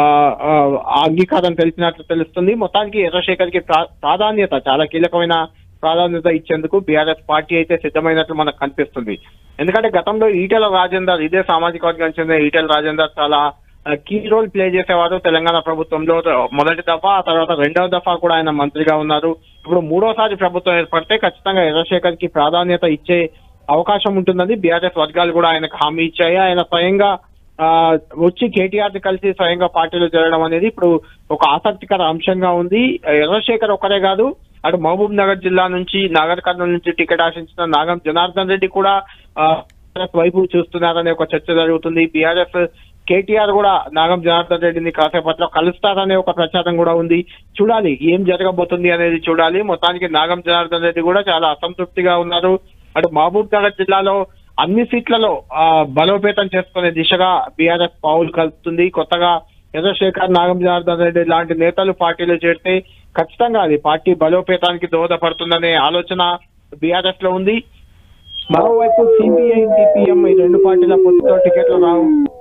B: అంగీకారం తెలిసినట్లు తెలుస్తుంది. మొత్తానికి ఎర్రశేఖర్ కి ప్రాధాన్యత, చాలా కీలకమైన ప్రాధాన్యత ఇచ్చేందుకు బీఆర్ఎస్ పార్టీ అయితే సిద్ధమైనట్లు మనకు కనిపిస్తుంది. ఎందుకంటే గతంలో ఈటెల రాజేందర్, ఇదే సామాజిక వర్గానికి చెందిన ఈటెల రాజేందర్ చాలా కీ రోల్ ప్లే చేసేవారు తెలంగాణ ప్రభుత్వంలో. మొదటి దఫా, ఆ తర్వాత రెండవ దఫా కూడా ఆయన మంత్రిగా ఉన్నారు. ఇప్పుడు మూడోసారి ప్రభుత్వం ఏర్పడితే ఖచ్చితంగా ఎర్రశేఖర్ కి ప్రాధాన్యత ఇచ్చే అవకాశం ఉంటుందని బీఆర్ఎస్ వర్గాలు కూడా ఆయనకు హామీ ఇచ్చాయి. ఆయన స్వయంగా వచ్చి కేటీఆర్ ని కలిసి స్వయంగా పార్టీలో చేరడం అనేది ఇప్పుడు ఒక ఆసక్తికర అంశంగా ఉంది. ఎర్రశేఖర్ ఒక్కరే కాదు, అటు మహబూబ్ నగర్ జిల్లా నుంచి, నాగర్ కర్నూలు నుంచి టికెట్ ఆశించిన నాగం జనార్దన్ రెడ్డి కూడా వైపు చూస్తున్నారనే ఒక చర్చ జరుగుతుంది. బీఆర్ఎస్ కేటీఆర్ కూడా నాగం జనార్దన్ రెడ్డిని కాసేపట్లో కలుస్తారనే ఒక ప్రచారం కూడా ఉంది. చూడాలి ఏం జరగబోతుంది అనేది చూడాలి. మొత్తానికి నాగం జనార్దన్ రెడ్డి కూడా చాలా అసంతృప్తిగా ఉన్నారు. అటు మహబూబ్ నగర్ జిల్లాలో అన్ని సీట్లలో బలోపేతం చేసుకునే దిశగా బీఆర్ఎస్ పావులు కలుపుతుంది. కొత్తగా చంద్రశేఖర్, నాగం జనార్దన్ రెడ్డి లాంటి నేతలు పార్టీలో చేరితే ఖచ్చితంగా అది పార్టీ బలోపేతానికి దోహదపడుతుందనే ఆలోచన బీఆర్ఎస్ లో ఉంది. మరోవైపు సిపిఐ, సిపిఎం ఈ రెండు పార్టీల పొత్తుతో టికెట్లు రావు.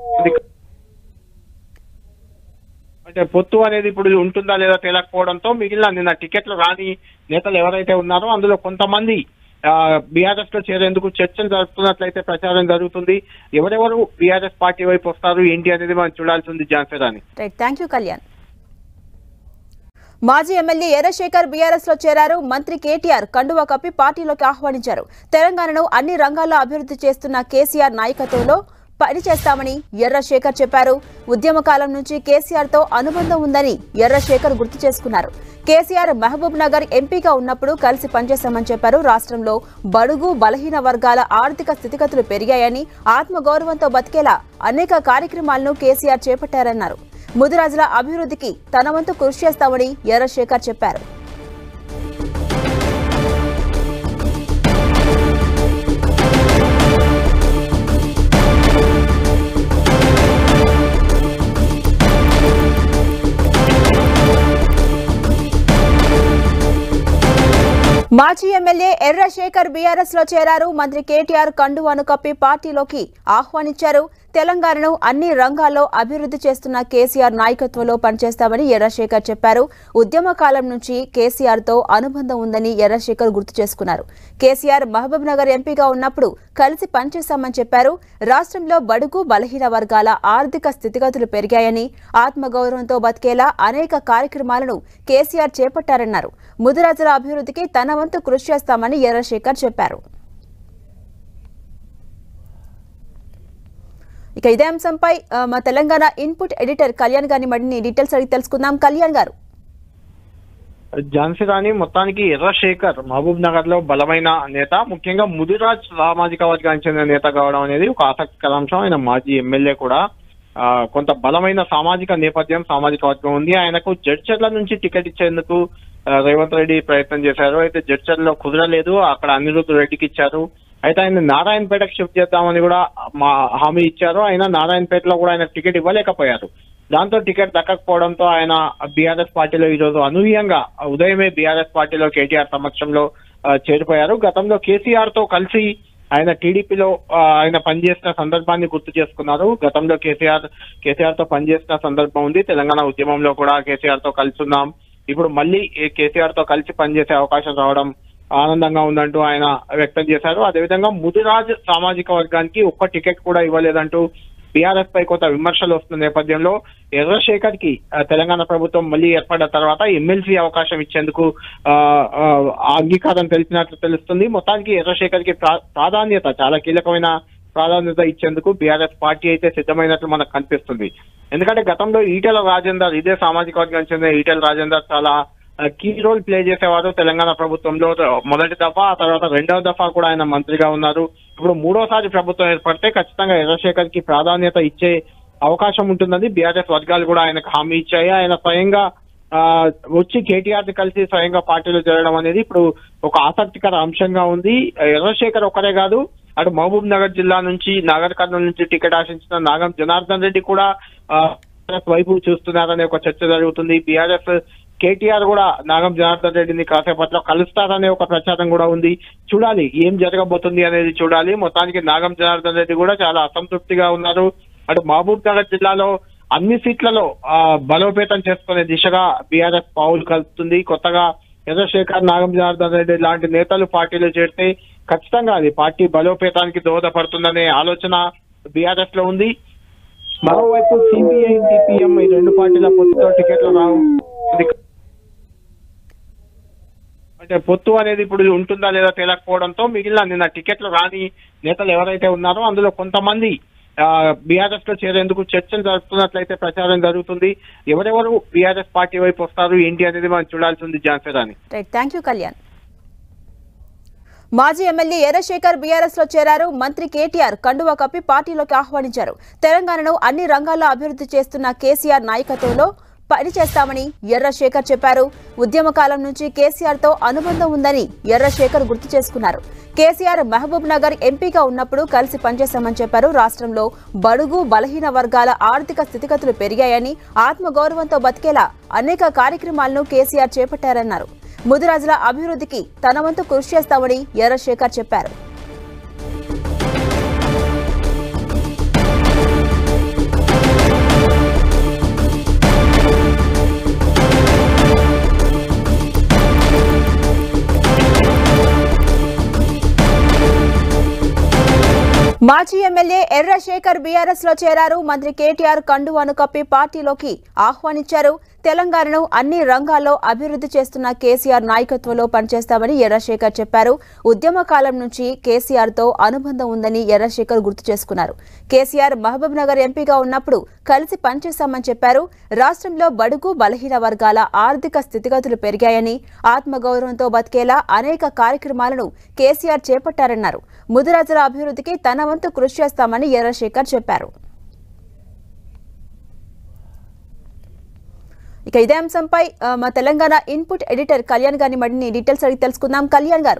B: అంటే పొత్తు అనేది ఇప్పుడు ఉంటుందా లేదా తేలకపోవడంతో మిగిలిన నిన్న టికెట్లు రాని నేతలు ఎవరైతే ఉన్నారో అందులో కొంతమంది బీఆర్ఎస్ లో చేరేందుకు చర్చలు జరుపుతున్నట్లయితే ప్రచారం జరుగుతుంది. ఎవరెవరు బీఆర్ఎస్ పార్టీ వైపు వస్తారు ఏంటి అనేది మనం చూడాల్సి ఉంది. ఝాన్సీ రాణి.
A: Thank you Kalyan. మాజీ ఎమ్మెల్యే ఎర్రశేఖర్ బీఆర్ఎస్ లో చేరారు. మంత్రి కేటీఆర్ కండువా కప్పి పార్టీలోకి ఆహ్వానించారు. తెలంగాణను అన్ని రంగాల్లో అభివృద్ధి చేస్తున్న కేసీఆర్ నాయకత్వంలో పనిచేస్తామని ఎర్రశేఖర్ చెప్పారు. ఉద్యమ కాలం నుంచి కేసీఆర్ తో అనుబంధం ఉందని ఎర్రశేఖర్ గుర్తు చేసుకున్నారు. కేసీఆర్ మహబూబ్ నగర్ ఎంపీగా ఉన్నప్పుడు కలిసి పనిచేశామని చెప్పారు. రాష్ట్రంలో బడుగు బలహీన వర్గాల ఆర్థిక స్థితిగతులు పెరిగాయని, ఆత్మగౌరవంతో బతికేలా అనేక కార్యక్రమాలను కేసీఆర్ చేపట్టారన్నారు. ముదిరాజుల అభివృద్ధికి తన వంతు కృషి చేస్తామని ఎర్రశేఖర్ చెప్పారు. మాజీ ఎమ్మెల్యే ఎర్రశేఖర్ బీఆర్ఎస్ లో చేరారు. మంత్రి కేటీఆర్ కండువాను కప్పి పార్టీలోకి ఆహ్వానించారు. తెలంగాణను అన్ని రంగాల్లో అభివృద్ధి చేస్తున్న కేసీఆర్ నాయకత్వంలో పనిచేస్తామని ఎర్రశేఖర్ చెప్పారు. ఉద్యమ కాలం నుంచి కేసీఆర్ తో అనుబంధం ఉందని ఎర్రశేఖర్ గుర్తు చేసుకున్నారు. కేసీఆర్ మహబూబ్ నగర్ ఎంపీగా ఉన్నప్పుడు కలిసి పనిచేశామని చెప్పారు. రాష్ట్రంలో బడుగు బలహీన వర్గాల ఆర్థిక స్థితిగతులు పెరిగాయని, ఆత్మగౌరవంతో బతికేలా అనేక కార్యక్రమాలను కేసీఆర్ చేపట్టారన్నారు. ముదిరాజుల అభివృద్ధికి తన వంతు కృషి చేస్తామని ఎర్రశేఖర్ చెప్పారు. ఇక ఇదే అంశంపై మా తెలంగాణ ఇన్పుట్ ఎడిటర్ కళ్యాణ్ గారిని మరిన్ని డీటెయిల్స్ అడిగి తెలుసుకుందాం. కళ్యాణ్ గారు,
B: ఝాన్సీ రాణి, మొత్తానికి ఎర్రశేఖర్ మహబూబ్ నగర్ లో బలమైన నేత, ముఖ్యంగా ముదిరాజ్ సామాజిక వర్గానికి చెందిన నేత కావడం అనేది ఒక ఆసక్తికర అంశం. ఆయన మాజీ ఎమ్మెల్యే కూడా. కొంత బలమైన సామాజిక నేపథ్యం, సామాజిక వర్గం ఉంది. ఆయనకు జడ్చర్ల నుంచి టికెట్ ఇచ్చేందుకు రేవంత్ రెడ్డి ప్రయత్నం చేశారు. అయితే జడ్చర్లో కుదరలేదు, అక్కడ అనిరుద్ధ్ రెడ్డికి ఇచ్చారు. అయితే ఆయన నారాయణపేటకు షిఫ్ట్ చేద్దామని కూడా హామీ ఇచ్చారు. ఆయన నారాయణపేటలో కూడా ఆయన టికెట్ ఇవ్వలేకపోయారు. దాంతో టికెట్ దక్కకపోవడంతో ఆయన బీఆర్ఎస్ పార్టీలో ఈ రోజు అనూహ్యంగా ఉదయమే బీఆర్ఎస్ పార్టీలో కేటీఆర్ సమక్షంలో చేరిపోయారు. గతంలో కేసీఆర్ తో కలిసి ఆయన టీడీపీలో ఆయన పనిచేసిన సందర్భాన్ని గుర్తు చేసుకున్నారు. గతంలో కేసీఆర్ తో పనిచేసిన సందర్భం ఉంది. తెలంగాణ ఉద్యమంలో కూడా కేసీఆర్ తో కలిసి ఉన్నాం. ఇప్పుడు మళ్ళీ కేసీఆర్ తో కలిసి పనిచేసే అవకాశం రావడం ఆనందంగా ఉందంటూ ఆయన వ్యక్తం చేశారు. అదేవిధంగా ముదిరాజ్ సామాజిక వర్గానికి ఒక్క టికెట్ కూడా ఇవ్వలేదంటూ బీఆర్ఎస్ పై కొంత విమర్శలు వస్తున్న నేపథ్యంలో ఎర్రశేఖర్ కి తెలంగాణ ప్రభుత్వం మళ్ళీ ఏర్పడిన తర్వాత ఎమ్మెల్సీ అవకాశం ఇచ్చేందుకు అంగీకారం తెలిపినట్లు తెలుస్తుంది. మొత్తానికి ఎర్రశేఖర్ కి ప్రాధాన్యత, చాలా కీలకమైన ప్రాధాన్యత ఇచ్చేందుకు బీఆర్ఎస్ పార్టీ అయితే సిద్ధమైనట్లు మనకు కనిపిస్తుంది. ఎందుకంటే గతంలో ఈటెల రాజేందర్, ఇదే సామాజిక వర్గానికి చెందిన ఈటెల రాజేందర్ చాలా కీ రోల్ ప్లే చేసేవారు తెలంగాణ ప్రభుత్వంలో. మొదటి దఫా, ఆ తర్వాత రెండవ దఫా కూడా ఆయన మంత్రిగా ఉన్నారు. ఇప్పుడు మూడోసారి ప్రభుత్వం ఏర్పడితే ఖచ్చితంగా ఎర్రశేఖర్ కి ప్రాధాన్యత ఇచ్చే అవకాశం ఉంటుందని బీఆర్ఎస్ వర్గాలు కూడా ఆయనకు హామీ ఇచ్చాయి. ఆయన స్వయంగా వచ్చి కేటీఆర్ ని కలిసి స్వయంగా పార్టీలో చేరడం అనేది ఇప్పుడు ఒక ఆసక్తికర అంశంగా ఉంది. ఎర్రశేఖర్ ఒక్కరే కాదు, అటు మహబూబ్ నగర్ జిల్లా నుంచి, నాగర్ కర్నూలు నుంచి టికెట్ ఆశించిన నాగం జనార్దన్ రెడ్డి కూడా వైపు చూస్తున్నారనే ఒక చర్చ జరుగుతుంది. బీఆర్ఎస్ కేటీఆర్ కూడా నాగం జనార్దన్ రెడ్డిని కాసేపట్లో కలుస్తారనే ఒక ప్రచారం కూడా ఉంది. చూడాలి ఏం జరగబోతుంది అనేది చూడాలి. మొత్తానికి నాగం జనార్దన్ రెడ్డి కూడా చాలా అసంతృప్తిగా ఉన్నారు. అటు మహబూబ్ నగర్ జిల్లాలో అన్ని సీట్లలో బలోపేతం చేసుకునే దిశగా బీఆర్ఎస్ పావులు కలుపుతుంది. కొత్తగా చంద్రశేఖర్, నాగం జనార్దన్ రెడ్డి లాంటి నేతలు పార్టీలో చేరితే ఖచ్చితంగా అది పార్టీ బలోపేతానికి దోహదపడుతుందనే ఆలోచన బీఆర్ఎస్ లో ఉంది. మరోవైపు సిపిఐ, సిపిఎం ఈ రెండు పార్టీల పొత్తుతో టికెట్లు రావు. అంటే పొత్తు అనేది ఇప్పుడు ఉంటుందా లేదా తేలకపోవడంతో మిగిలిన నిన్న టికెట్లు రాని నేతలు ఎవరైతే ఉన్నారో అందులో కొంతమంది బీఆర్ఎస్ లో చేరేందుకు చర్చలు జరుపుతున్నట్లయితే ప్రచారం జరుగుతుంది. ఎవరెవరు బీఆర్ఎస్ పార్టీ వైపు వస్తారు ఏంటి అనేది మనం చూడాల్సి ఉంది. ఝాన్సీ రాణి.
A: Thank you Kalyan. మాజీ ఎమ్మెల్యే ఎర్రశేఖర్ బీఆర్ఎస్ లో చేరారు. మంత్రి కేటీఆర్ కండువా కప్పి పార్టీలోకి ఆహ్వానించారు. తెలంగాణను అన్ని రంగాల్లో అభివృద్ధి చేస్తున్న కేసీఆర్ నాయకత్వంలో పనిచేస్తామని ఎర్రశేఖర్ చెప్పారు. ఉద్యమ కాలం నుంచి కేసీఆర్ తో అనుబంధం ఉందని ఎర్రశేఖర్ గుర్తు చేసుకున్నారు. కేసీఆర్ మహబూబ్ నగర్ ఎంపీగా ఉన్నప్పుడు కలిసి పనిచేశామని చెప్పారు. రాష్ట్రంలో బడుగు బలహీన వర్గాల ఆర్థిక స్థితిగతులు పెరిగాయని, ఆత్మగౌరవంతో బతికేలా అనేక కార్యక్రమాలను కేసీఆర్ చేపట్టారన్నారు. ముదిరాజుల అభివృద్ధికి తన వంతు కృషి చేస్తామని ఎర్రశేఖర్ చెప్పారు. మాజీ ఎమ్మెల్యే ఎర్రశేఖర్ బీఆర్ఎస్ లో చేరారు. మంత్రి కేటీఆర్ కండువాను కప్పి పార్టీలోకి ఆహ్వానించారు. తెలంగాణను అన్ని రంగాల్లో అభివృద్ధి చేస్తున్న కేసీఆర్ నాయకత్వంలో పనిచేస్తామని ఎర్రశేఖర్ చెప్పారు. ఉద్యమ కాలం నుంచి కేసీఆర్ తో అనుబంధం ఉందని ఎర్రశేఖర్ గుర్తు చేసుకున్నారు. కేసీఆర్ మహబూబ్ నగర్ ఎంపీగా ఉన్నప్పుడు కలిసి పనిచేస్తామని చెప్పారు. రాష్ట్రంలో బడుగు బలహీన వర్గాల ఆర్థిక స్థితిగతులు పెరిగాయని, ఆత్మగౌరవంతో బతికేలా అనేక కార్యక్రమాలను కేసీఆర్ చేపట్టారన్నారు. ముదిరాజుల అభివృద్ధికి తన వంతు కృషి చేస్తామని ఎర్రశేఖర్ చెప్పారు. ఇక ఇదే అంశంపై మా తెలంగాణ ఇన్పుట్ ఎడిటర్ కళ్యాణ్ గారిని మరిన్ని డీటెయిల్స్ అడిగి తెలుసుకుందాం. కళ్యాణ్ గారు,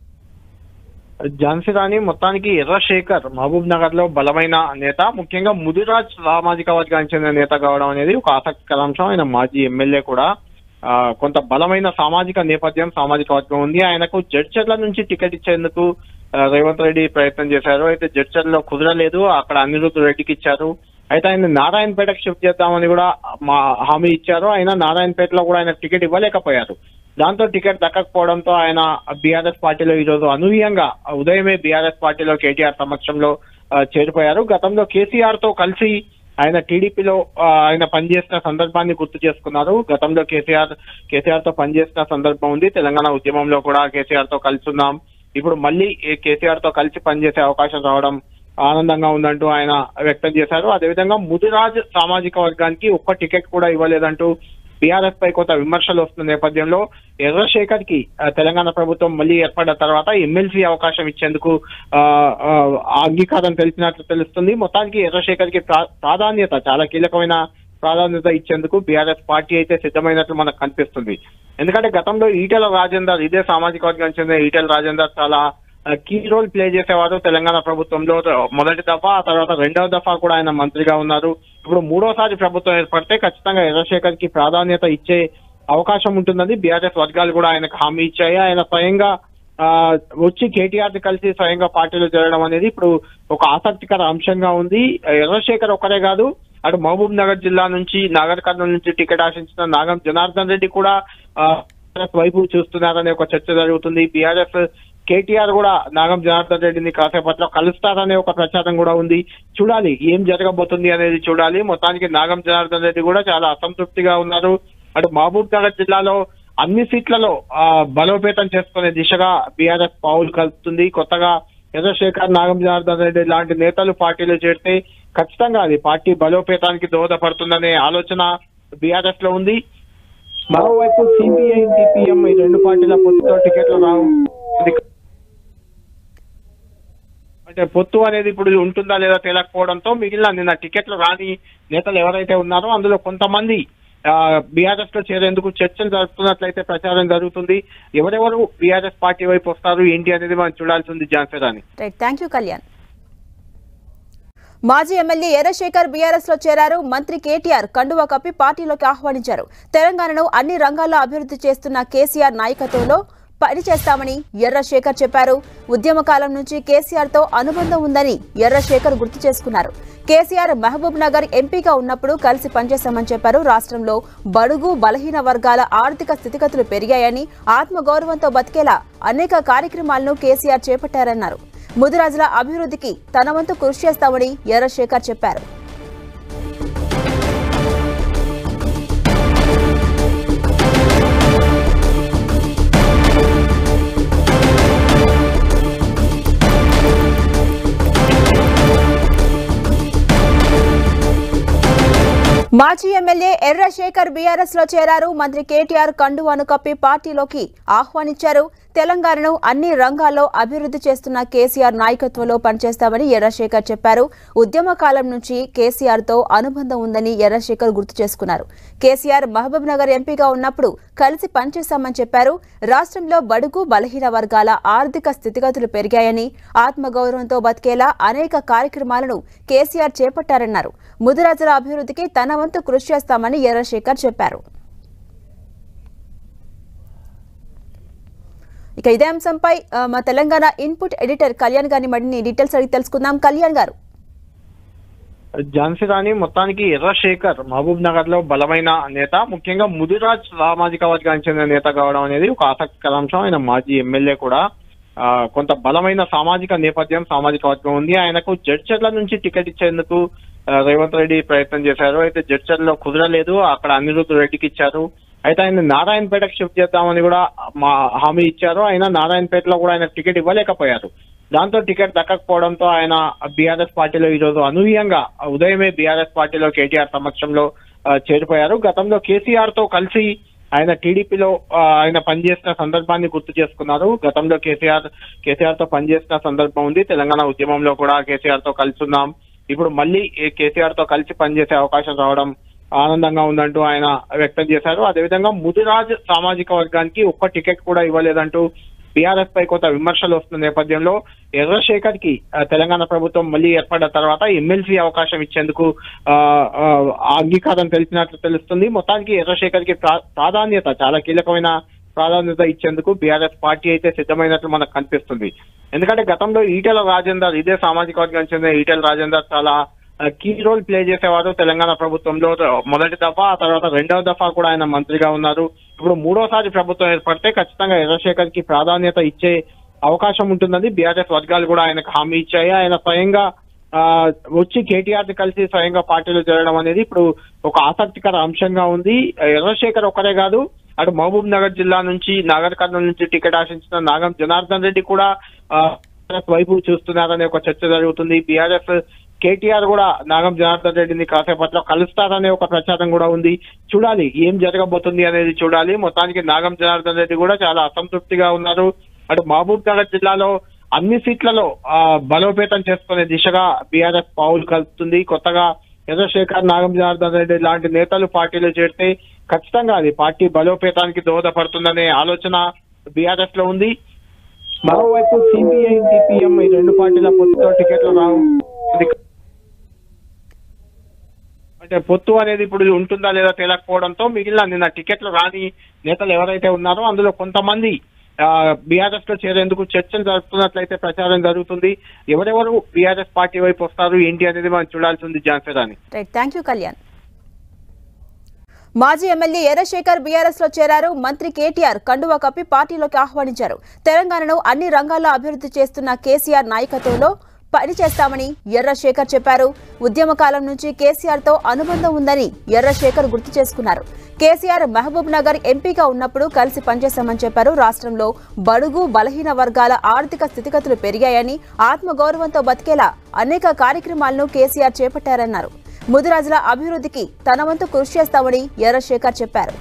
B: ఝాన్సీ రాణి మొత్తానికి ఎర్రశేఖర్ మహబూబ్ నగర్ లో బలమైన నేత, ముఖ్యంగా ముదిరాజ్ సామాజిక వర్గానికి చెందిన నేత కావడం అనేది ఒక ఆసక్తికర అంశం. ఆయన మాజీ ఎమ్మెల్యే కూడా. కొంత బలమైన సామాజిక నేపథ్యం, సామాజిక వర్గం ఉంది. ఆయనకు జడ్చర్ల నుంచి టికెట్ ఇచ్చేందుకు రేవంత్ రెడ్డి ప్రయత్నం చేశారు. అయితే జడ్చర్లో కుదరలేదు, అక్కడ అనిరుద్ధ్ రెడ్డికి ఇచ్చారు. అయితే ఆయన నారాయణపేటకు షిఫ్ట్ చేద్దామని కూడా హామీ ఇచ్చారు. ఆయన నారాయణపేటలో కూడా ఆయన టికెట్ ఇవ్వలేకపోయారు. దాంతో టికెట్ దక్కకపోవడంతో ఆయన బీఆర్ఎస్ పార్టీలో ఈరోజు అనూహ్యంగా ఉదయమే బీఆర్ఎస్ పార్టీలో కేటీఆర్ సమక్షంలో చేరిపోయారు. గతంలో కేసీఆర్ తో కలిసి ఆయన టీడీపీలో ఆయన పనిచేసిన సందర్భాన్ని గుర్తు చేసుకున్నారు. గతంలో కేసీఆర్ తో పనిచేసిన సందర్భం ఉంది. తెలంగాణ ఉద్యమంలో కూడా కేసీఆర్ తో కలిసి ఉన్నాం. ఇప్పుడు మళ్ళీ కేసీఆర్ తో కలిసి పనిచేసే అవకాశం రావడం ఆనందంగా ఉందంటూ ఆయన వ్యక్తం చేశారు. అదేవిధంగా ముదిరాజ్ సామాజిక వర్గానికి ఒక్క టికెట్ కూడా ఇవ్వలేదంటూ బీఆర్ఎస్ పై కొంత విమర్శలు వస్తున్న నేపథ్యంలో ఎర్రశేఖర్ కి తెలంగాణ ప్రభుత్వం మళ్ళీ ఏర్పడిన తర్వాత ఎమ్మెల్సీ అవకాశం ఇచ్చేందుకు అంగీకారం తెలిపినట్లు తెలుస్తుంది. మొత్తానికి ఎర్రశేఖర్ కి ప్రాధాన్యత, చాలా కీలకమైన ప్రాధాన్యత ఇచ్చేందుకు బీఆర్ఎస్ పార్టీ అయితే సిద్ధమైనట్లు మనకు కనిపిస్తుంది. ఎందుకంటే గతంలో ఈటెల రాజేందర్, ఇదే సామాజిక వర్గానికి చెందిన ఈటెల రాజేందర్ చాలా కీ రోల్ ప్లే చేసేవారు తెలంగాణ ప్రభుత్వంలో. మొదటి దఫా, ఆ తర్వాత రెండవ దఫా కూడా ఆయన మంత్రిగా ఉన్నారు. ఇప్పుడు మూడోసారి ప్రభుత్వం ఏర్పడితే ఖచ్చితంగా ఎర్రశేఖర్ కి ప్రాధాన్యత ఇచ్చే అవకాశం ఉంటుందని బీఆర్ఎస్ వర్గాలు కూడా ఆయనకు హామీ ఇచ్చాయి. ఆయన స్వయంగా వచ్చి కేటీఆర్ ని కలిసి స్వయంగా పార్టీలో చేరడం అనేది ఇప్పుడు ఒక ఆసక్తికర అంశంగా ఉంది. ఎర్రశేఖర్ ఒక్కరే కాదు, అటు మహబూబ్ నగర్ జిల్లా నుంచి, నాగర్ కర్నూలు నుంచి టికెట్ ఆశించిన నాగం జనార్దన్ రెడ్డి కూడా వైపు చూస్తున్నారనే ఒక చర్చ జరుగుతుంది. బీఆర్ఎస్ కేటీఆర్ కూడా నాగం జనార్దన్ రెడ్డిని కాసేపట్లో కలుస్తారనే ఒక ప్రచారం కూడా ఉంది. చూడాలి ఏం జరగబోతుంది అనేది చూడాలి. మొత్తానికి నాగం జనార్దన్ రెడ్డి కూడా చాలా అసంతృప్తిగా ఉన్నారు. అటు మహబూబ్ నగర్ జిల్లాలో అన్ని సీట్లలో బలోపేతం చేసుకునే దిశగా బీఆర్ఎస్ పావులు కలుపుతుంది. కొత్తగా చంద్రశేఖర్, నాగం జనార్దన్ రెడ్డి లాంటి నేతలు పార్టీలో చేరితే ఖచ్చితంగా అది పార్టీ బలోపేతానికి దోహదపడుతుందనే ఆలోచన బీఆర్ఎస్ లో ఉంది. మరోవైపు సిపిఐ, సిపిఎం ఈ రెండు పార్టీల పొత్తుతో టికెట్లు రావు. అంటే పొత్తు అనేది ఇప్పుడు ఉంటుందా లేదా తేలకపోవడంతో మిగిలిన నిన్న టికెట్లు రాని నేతలు ఎవరైతే ఉన్నారో అందులో కొంతమంది బీఆర్ఎస్ లో చేరేందుకు చర్చలు జరుపుతున్నట్లయితే ప్రచారం జరుగుతుంది. ఎవరెవరు బీఆర్ఎస్ పార్టీ వైపు వస్తారు ఏంటి అనేది మనం చూడాల్సి ఉంది. ఝాన్సీ రాణి.
A: Thank you Kalyan. మాజీ ఎమ్మెల్యే ఎర్రశేఖర్ బీఆర్ఎస్ లో చేరారు. మంత్రి కేటీఆర్ కండువా కప్పి పార్టీలోకి ఆహ్వానించారు. తెలంగాణను అన్ని రంగాల్లో అభివృద్ధి చేస్తున్న కేసీఆర్ నాయకత్వంలో పనిచేస్తామని ఎర్రశేఖర్ చెప్పారు. ఉద్యమ కాలం నుంచి కేసీఆర్ తో అనుబంధం ఉందని ఎర్రశేఖర్ గుర్తు చేసుకున్నారు. కేసీఆర్ మహబూబ్ నగర్ ఎంపీగా ఉన్నప్పుడు కలిసి పనిచేస్తామని చెప్పారు. రాష్ట్రంలో బడుగు బలహీన వర్గాల ఆర్థిక స్థితిగతులు పెరిగాయని, ఆత్మగౌరవంతో బతికేలా అనేక కార్యక్రమాలను కేసీఆర్ చేపట్టారన్నారు. ముదిరాజుల అభివృద్ధికి తన వంతు కృషి చేస్తామని ఎర్రశేఖర్ చెప్పారు. మాజీ ఎమ్మెల్యే ఎర్రశేఖర్ బీఆర్ఎస్ లో చేరారు. మంత్రి కేటీఆర్ కండువాను కప్పి పార్టీలోకి ఆహ్వానించారు. తెలంగాణను అన్ని రంగాల్లో అభివృద్ధి చేస్తున్న కేసీఆర్ నాయకత్వంలో పనిచేస్తామని ఎర్రశేఖర్ చెప్పారు. ఉద్యమ కాలం నుంచి కేసీఆర్ తో అనుబంధం ఉందని ఎర్రశేఖర్ గుర్తు చేసుకున్నారు. కేసీఆర్ మహబూబ్ నగర్ ఎంపీగా ఉన్నప్పుడు కలిసి పనిచేస్తామని చెప్పారు. రాష్ట్రంలో బడుగు బలహీన వర్గాల ఆర్థిక స్థితిగతులు పెరిగాయని, ఆత్మగౌరవంతో బతికేలా అనేక కార్యక్రమాలను కేసీఆర్ చేపట్టారన్నారు. ముదిరాజుల అభివృద్ధికి తన వంతు కృషి చేస్తామని ఎర్రశేఖర్ చెప్పారు. ఇక ఇదే అంశంపై మా తెలంగాణ ఇన్పుట్ ఎడిటర్ కళ్యాణ్ గారిని మరిన్ని డీటెయిల్స్ అడిగి తెలుసుకుందాం. కళ్యాణ్ గారు.
B: ఝాన్సీ రాణి మొత్తానికి ఎర్రశేఖర్ మహబూబ్ నగర్ లో బలమైన నేత, ముఖ్యంగా ముదిరాజ్ సామాజిక వర్గానికి చెందిన నేత కావడం అనేది ఒక ఆసక్తికర అంశం. ఆయన మాజీ ఎమ్మెల్యే కూడా. కొంత బలమైన సామాజిక నేపథ్యం, సామాజిక వర్గం ఉంది. ఆయనకు జడ్చర్ల నుంచి టికెట్ ఇచ్చేందుకు రేవంత్ రెడ్డి ప్రయత్నం చేశారు. అయితే జడ్చర్లో కుదరలేదు, అక్కడ అనిరుద్ధ్ రెడ్డికి ఇచ్చారు. అయితే ఆయన నారాయణపేటకు షిఫ్ట్ చేద్దామని కూడా హామీ ఇచ్చారు. ఆయన నారాయణపేటలో కూడా ఆయన టికెట్ ఇవ్వలేకపోయారు. దాంతో టికెట్ దక్కకపోవడంతో ఆయన బీఆర్ఎస్ పార్టీలో ఈ రోజు అనూహ్యంగా ఉదయమే బీఆర్ఎస్ పార్టీలో కేటీఆర్ సమక్షంలో చేరిపోయారు. గతంలో కేసీఆర్ తో కలిసి ఆయన టీడీపీలో ఆయన పనిచేసిన సందర్భాన్ని గుర్తు చేసుకున్నారు. గతంలో కేసీఆర్ తో పనిచేసిన సందర్భం ఉంది. తెలంగాణ ఉద్యమంలో కూడా కేసీఆర్ తో కలిసి ఉన్నాం. ఇప్పుడు మళ్ళీ కేసీఆర్ తో కలిసి పనిచేసే అవకాశం రావడం ఆనందంగా ఉందంటూ ఆయన వ్యక్తం చేశారు. అదేవిధంగా ముదిరాజ్ సామాజిక వర్గానికి ఒక్క టికెట్ కూడా ఇవ్వలేదంటూ బీఆర్ఎస్ పై కొంత విమర్శలు వస్తున్న నేపథ్యంలో ఎర్రశేఖర్ కి తెలంగాణ ప్రభుత్వం మళ్ళీ ఏర్పడ్డ తర్వాత ఎమ్మెల్సీ అవకాశం ఇచ్చేందుకు అంగీకారం తెలిసినట్లు తెలుస్తుంది. మొత్తానికి ఎర్రశేఖర్ కి ప్రాధాన్యత, చాలా కీలకమైన ప్రాధాన్యత ఇచ్చేందుకు బీఆర్ఎస్ పార్టీ అయితే సిద్ధమైనట్లు మనకు కనిపిస్తుంది. ఎందుకంటే గతంలో ఈటెల రాజేందర్, ఇదే సామాజిక వర్గానికి చెందిన ఈటెల రాజేందర్ చాలా కీ రోల్ ప్లే చేసేవారు తెలంగాణ ప్రభుత్వంలో. మొదటి దఫా, ఆ తర్వాత రెండవ దఫా కూడా ఆయన మంత్రిగా ఉన్నారు. ఇప్పుడు మూడోసారి ప్రభుత్వం ఏర్పడితే ఖచ్చితంగా ఎర్రశేఖర్ కి ప్రాధాన్యత ఇచ్చే అవకాశం ఉంటుందని బీఆర్ఎస్ వర్గాలు కూడా ఆయనకు హామీ ఇచ్చాయి. ఆయన స్వయంగా వచ్చి కేటీఆర్ ని కలిసి స్వయంగా పార్టీలో చేరడం అనేది ఇప్పుడు ఒక ఆసక్తికర అంశంగా ఉంది. ఎర్రశేఖర్ ఒక్కరే కాదు, అటు మహబూబ్ నగర్ జిల్లా నుంచి, నాగర్ కర్నూలు నుంచి టికెట్ ఆశించిన నాగం జనార్దన్ రెడ్డి కూడా వైపు చూస్తున్నారనే ఒక చర్చ జరుగుతుంది. బీఆర్ఎస్ కేటీఆర్ కూడా నాగం జనార్దన్ రెడ్డిని కాసేపట్లో కలుస్తారనే ఒక ప్రచారం కూడా ఉంది. చూడాలి ఏం జరగబోతుంది అనేది చూడాలి. మొత్తానికి నాగం జనార్దన్ రెడ్డి కూడా చాలా అసంతృప్తిగా ఉన్నారు. అటు మహబూబ్ నగర్ జిల్లాలో అన్ని సీట్లలో బలోపేతం చేసుకునే దిశగా బీఆర్ఎస్ పావులు కలుపుతుంది. కొత్తగా చంద్రశేఖర్, నాగం జనార్దన్ రెడ్డి లాంటి నేతలు పార్టీలో చేరితే ఖచ్చితంగా అది పార్టీ బలోపేతానికి దోహదపడుతుందనే ఆలోచన బీఆర్ఎస్ లో ఉంది. మరోవైపు సిపిఐ, సిపిఎం ఈ రెండు పార్టీల పొత్తుతో టికెట్లు రావు. అంటే పొత్తు అనేది ఇప్పుడు ఉంటుందా లేదా తేలకపోవడంతో మిగిలిన నిన్న టికెట్లు రాని నేతలు ఎవరైతే ఉన్నారో అందులో కొంతమంది బీఆర్ఎస్ లో చేరేందుకు చర్చలు జరుపుతున్నట్లయితే ప్రచారం జరుగుతుంది. ఎవరెవరు బీఆర్ఎస్ పార్టీ వైపు వస్తారు ఏంటి అనేది మనం చూడాల్సి ఉంది. ఝాన్సీ.
A: Thank you Kalyan. మాజీ ఎమ్మెల్యే ఎర్రశేఖర్ బీఆర్ఎస్ లో చేరారు. మంత్రి కేటీఆర్ కండువా కప్పి పార్టీలోకి ఆహ్వానించారు. తెలంగాణను అన్ని రంగాల్లో అభివృద్ధి చేస్తున్న కేసీఆర్ నాయకత్వంలో పనిచేస్తామని ఎర్రశేఖర్ చెప్పారు. ఉద్యమ కాలం నుంచి కేసీఆర్ తో అనుబంధం ఉందని ఎర్రశేఖర్ గుర్తు చేసుకున్నారు. కేసీఆర్ మహబూబ్ నగర్ ఎంపీగా ఉన్నప్పుడు కలిసి పనిచేశామని చెప్పారు. రాష్ట్రంలో బడుగు బలహీన వర్గాల ఆర్థిక స్థితిగతులు పెరిగాయని, ఆత్మగౌరవంతో బతికేలా అనేక కార్యక్రమాలను కేసీఆర్ చేపట్టారన్నారు. ముదిరాజుల అభివృద్ధికి తన వంతు కృషి చేస్తామని ఎర్రశేఖర్ చెప్పారు.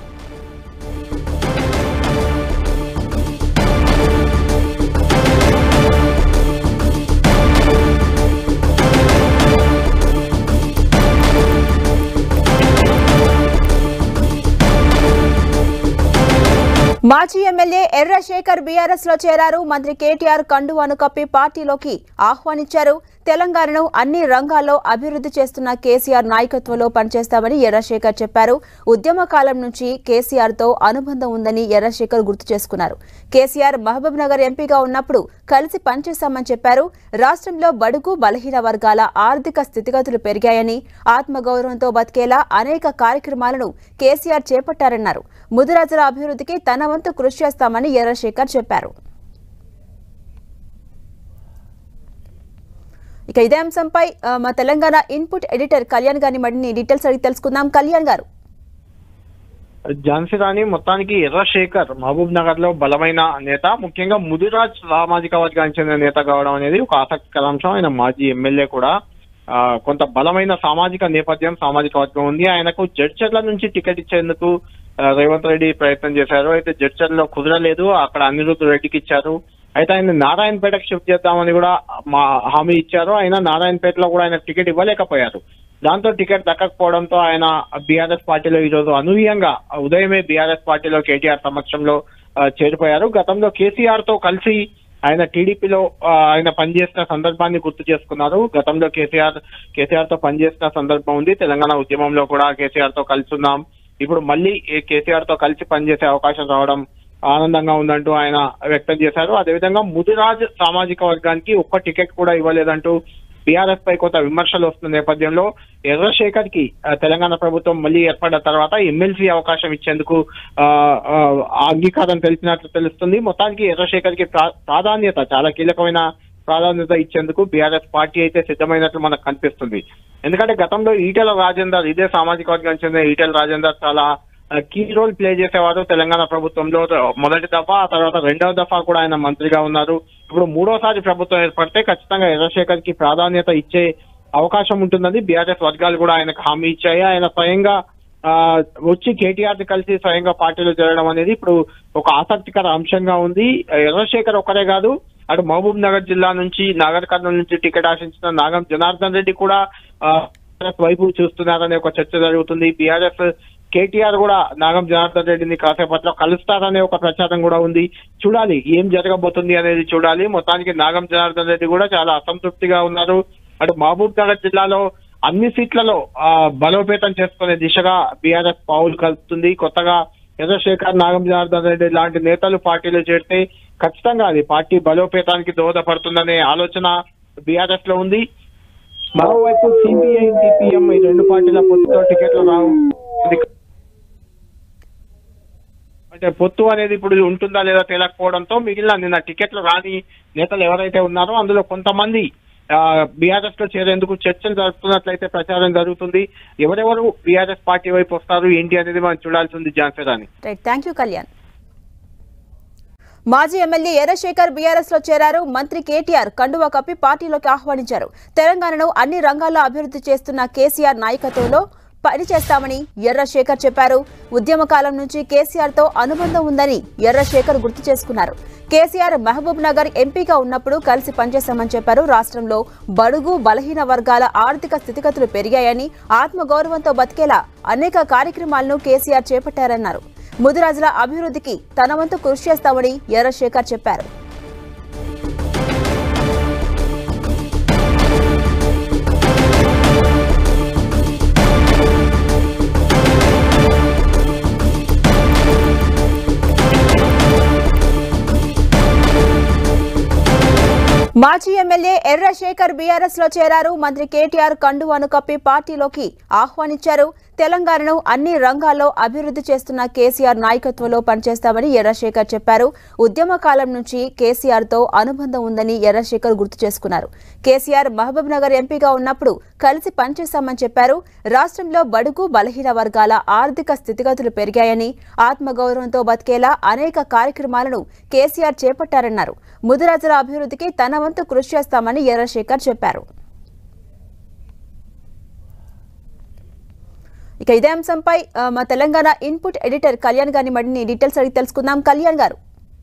A: మాజీ ఎమ్మెల్యే ఎర్రశేఖర్ బీఆర్ఎస్ లో చేరారు. మంత్రి కేటీఆర్ కండువాను కప్పి పార్టీలోకి ఆహ్వానించారు. తెలంగాణను అన్ని రంగాల్లో అభివృద్ధి చేస్తున్న కేసీఆర్ నాయకత్వంలో పనిచేస్తామని ఎర్రశేఖర్ చెప్పారు. ఉద్యమ కాలం నుంచి కేసీఆర్ తో అనుబంధం ఉందని ఎర్రశేఖర్ గుర్తు చేసుకున్నారు. కేసీఆర్ మహబూబ్ నగర్ ఎంపీగా ఉన్నప్పుడు కలిసి పనిచేశామని చెప్పారు. రాష్ట్రంలో బడుగు బలహీన వర్గాల ఆర్థిక స్థితిగతులు పెరిగాయని, ఆత్మగౌరవంతో బతికేలా అనేక కార్యక్రమాలను కేసీఆర్ చేపట్టారన్నారు. ముదిరాజుల అభివృద్ధికి తన వంతు కృషి చేస్తామని ఎర్రశేఖర్ చెప్పారు. ఇక ఇదే అంశంపై మా తెలంగాణ ఇన్పుట్ ఎడిటర్ కళ్యాణ్ గారిని మరిన్ని డీటెయిల్స్ అడిగి తెలుసుకుందాం. కళ్యాణ్ గారు.
B: ఝాన్సీ రాణి, మొత్తానికి ఎర్రశేఖర్ మహబూబ్ నగర్ లో బలమైన నేత, ముఖ్యంగా ముదిరాజ్ సామాజిక వర్గానికి చెందిన నేత కావడం అనేది ఒక ఆసక్తికర అంశం. ఆయన మాజీ ఎమ్మెల్యే కూడా. కొంత బలమైన సామాజిక నేపథ్యం, సామాజిక వర్గం ఉంది. ఆయనకు జడ్చర్ల నుంచి టికెట్ ఇచ్చేందుకు రేవంత్ రెడ్డి ప్రయత్నం చేశారు. అయితే జడ్చర్లో కుదరలేదు, అక్కడ అనిరుద్ధ్ రెడ్డికి ఇచ్చారు. అయితే ఆయన నారాయణపేటకు షిఫ్ట్ చేద్దామని కూడా హామీ ఇచ్చారు. ఆయన నారాయణపేటలో కూడా ఆయన టికెట్ ఇవ్వలేకపోయారు. దాంతో టికెట్ దక్కకపోవడంతో ఆయన బీఆర్ఎస్ పార్టీలో ఈ రోజు అనూహ్యంగా ఉదయమే బీఆర్ఎస్ పార్టీలో కేటీఆర్ సమక్షంలో చేరిపోయారు. గతంలో కేసీఆర్ తో కలిసి ఆయన టీడీపీలో ఆయన పనిచేసిన సందర్భాన్ని గుర్తు చేసుకున్నారు. గతంలో కేసీఆర్ తో పనిచేసిన సందర్భం ఉంది. తెలంగాణ ఉద్యమంలో కూడా కేసీఆర్ తో కలిసి ఉన్నాం. ఇప్పుడు మళ్ళీ కేసీఆర్ తో కలిసి పనిచేసే అవకాశం రావడం ఆనందంగా ఉందంటూ ఆయన వ్యక్తం చేశారు. అదేవిధంగా ముదిరాజ్ సామాజిక వర్గానికి ఒక్క టికెట్ కూడా ఇవ్వలేదంటూ బీఆర్ఎస్ పై కొంత విమర్శలు వస్తున్న నేపథ్యంలో ఎర్రశేఖర్ కి తెలంగాణ ప్రభుత్వం మళ్ళీ ఏర్పడ్డ తర్వాత ఎమ్మెల్సీ అవకాశం ఇచ్చేందుకు అంగీకారం తెలిసినట్లు తెలుస్తుంది. మొత్తానికి ఎర్రశేఖర్ కి ప్రాధాన్యత, చాలా కీలకమైన ప్రాధాన్యత ఇచ్చేందుకు బీఆర్ఎస్ పార్టీ అయితే సిద్ధమైనట్లు మనకు కనిపిస్తుంది. ఎందుకంటే గతంలో ఈటెల రాజేందర్, ఇదే సామాజిక వర్గానికి చెందిన ఈటెల రాజేందర్ చాలా కీ రోల్ ప్లే చేసేవారు తెలంగాణ ప్రభుత్వంలో. మొదటి దఫా, ఆ తర్వాత రెండవ దఫా కూడా ఆయన మంత్రిగా ఉన్నారు. ఇప్పుడు మూడోసారి ప్రభుత్వం ఏర్పడితే ఖచ్చితంగా ఎర్రశేఖర్ కి ప్రాధాన్యత ఇచ్చే అవకాశం ఉంటుందని బీఆర్ఎస్ వర్గాలు కూడా ఆయనకు హామీ ఇచ్చాయి. ఆయన స్వయంగా వచ్చి కేటీఆర్ ని కలిసి స్వయంగా పార్టీలో చేరడం అనేది ఇప్పుడు ఒక ఆసక్తికర అంశంగా ఉంది. ఎర్రశేఖర్ ఒక్కరే కాదు, అటు మహబూబ్ నగర్ జిల్లా నుంచి, నాగర్ కర్నూలు నుంచి టికెట్ ఆశించిన నాగం జనార్దన్ రెడ్డి కూడా వైపు చూస్తున్నారనే ఒక చర్చ జరుగుతుంది. బీఆర్ఎస్ కేటీఆర్ కూడా నాగం జనార్దన్ రెడ్డిని కాసేపట్లో కలుస్తారనే ఒక ప్రచారం కూడా ఉంది. చూడాలి ఏం జరగబోతుంది అనేది చూడాలి. మొత్తానికి నాగం జనార్దన్ రెడ్డి కూడా చాలా అసంతృప్తిగా ఉన్నారు. అటు మహబూబ్ నగర్ జిల్లాలో అన్ని సీట్లలో బలోపేతం చేసుకునే దిశగా బీఆర్ఎస్ పావులు కలుపుతుంది. కొత్తగా చంద్రశేఖర్, నాగం జనార్దన్ రెడ్డి లాంటి నేతలు పార్టీలో చేరితే ఖచ్చితంగా అది పార్టీ బలోపేతానికి దోహదపడుతుందనే ఆలోచన బీఆర్ఎస్ లో ఉంది. మరోవైపు సిపిఐ, సిపిఎం ఈ రెండు పార్టీల పొత్తుతో టికెట్లు రావు. అంటే పొత్తు అనేది ఇప్పుడు ఉంటుందా లేదా తేలకపోవడంతో మిగిలిన నిన్న టికెట్లు రాని నేతలు ఎవరైతే ఉన్నారో అందులో కొంతమంది బీఆర్ఎస్ లో చేరేందుకు చర్చలు జరుపుతున్నట్లయితే ప్రచారం జరుగుతుంది. ఎవరెవరు బీఆర్ఎస్ పార్టీ వైపు వస్తారు ఏంటి అనేది మనం చూడాల్సి ఉంది. ఝాన్సీ.
A: Thank you Kalyan. మాజీ ఎమ్మెల్యే ఎర్రశేఖర్ బీఆర్ఎస్ లో చేరారు. మంత్రి కేటీఆర్ కండువా కప్పి పార్టీలోకి ఆహ్వానించారు. తెలంగాణను అన్ని రంగాల్లో అభివృద్ధి చేస్తున్న కేసీఆర్ నాయకత్వంలో పనిచేస్తామని ఎర్రశేఖర్ చెప్పారు. ఉద్యమ కాలం నుంచి కేసీఆర్ తో అనుబంధం ఉందని ఎర్రశేఖర్ గుర్తు చేసుకున్నారు. కేసీఆర్ మహబూబ్ నగర్ ఎంపీగా ఉన్నప్పుడు కలిసి పనిచేస్తామని చెప్పారు. రాష్ట్రంలో బడుగు బలహీన వర్గాల ఆర్థిక స్థితిగతులు పెరిగాయని, ఆత్మగౌరవంతో బతికేలా అనేక కార్యక్రమాలను కేసీఆర్ చేపట్టారన్నారు. ముదిరాజుల అభివృద్ధికి తన వంతు కృషి చేస్తామని ఎర్రశేఖర్ చెప్పారు. మాజీ ఎమ్మెల్యే ఎర్రశేఖర్ బీఆర్ఎస్ లో చేరారు. మంత్రి కేటీఆర్ కండువాను కప్పి పార్టీలోకి ఆహ్వానించారు. తెలంగాణను అన్ని రంగాల్లో అభివృద్ధి చేస్తున్న కేసీఆర్ నాయకత్వంలో పనిచేస్తామని ఎర్రశేఖర్ చెప్పారు. ఉద్యమ కాలం నుంచి కేసీఆర్ తో అనుబంధం ఉందని ఎర్రశేఖర్ గుర్తు చేసుకున్నారు. కేసీఆర్ మహబూబ్ నగర్ ఎంపీగా ఉన్నప్పుడు కలిసి పనిచేస్తామని చెప్పారు. రాష్ట్రంలో బడుగు బలహీన వర్గాల ఆర్థిక స్థితిగతులు పెరిగాయని, ఆత్మగౌరవంతో బతికేలా అనేక కార్యక్రమాలను కేసీఆర్ చేపట్టారన్నారు. ముదిరాజుల అభివృద్ధికి తన వంతు కృషి చేస్తామని ఎర్రశేఖర్ చెప్పారు. ఇక ఇదే అంశంపై మా తెలంగాణ ఇన్పుట్ ఎడిటర్ కళ్యాణ్ గారిని మరిన్ని డీటెయిల్స్ అడిగి తెలుసుకుందాం. కళ్యాణ్ గారు.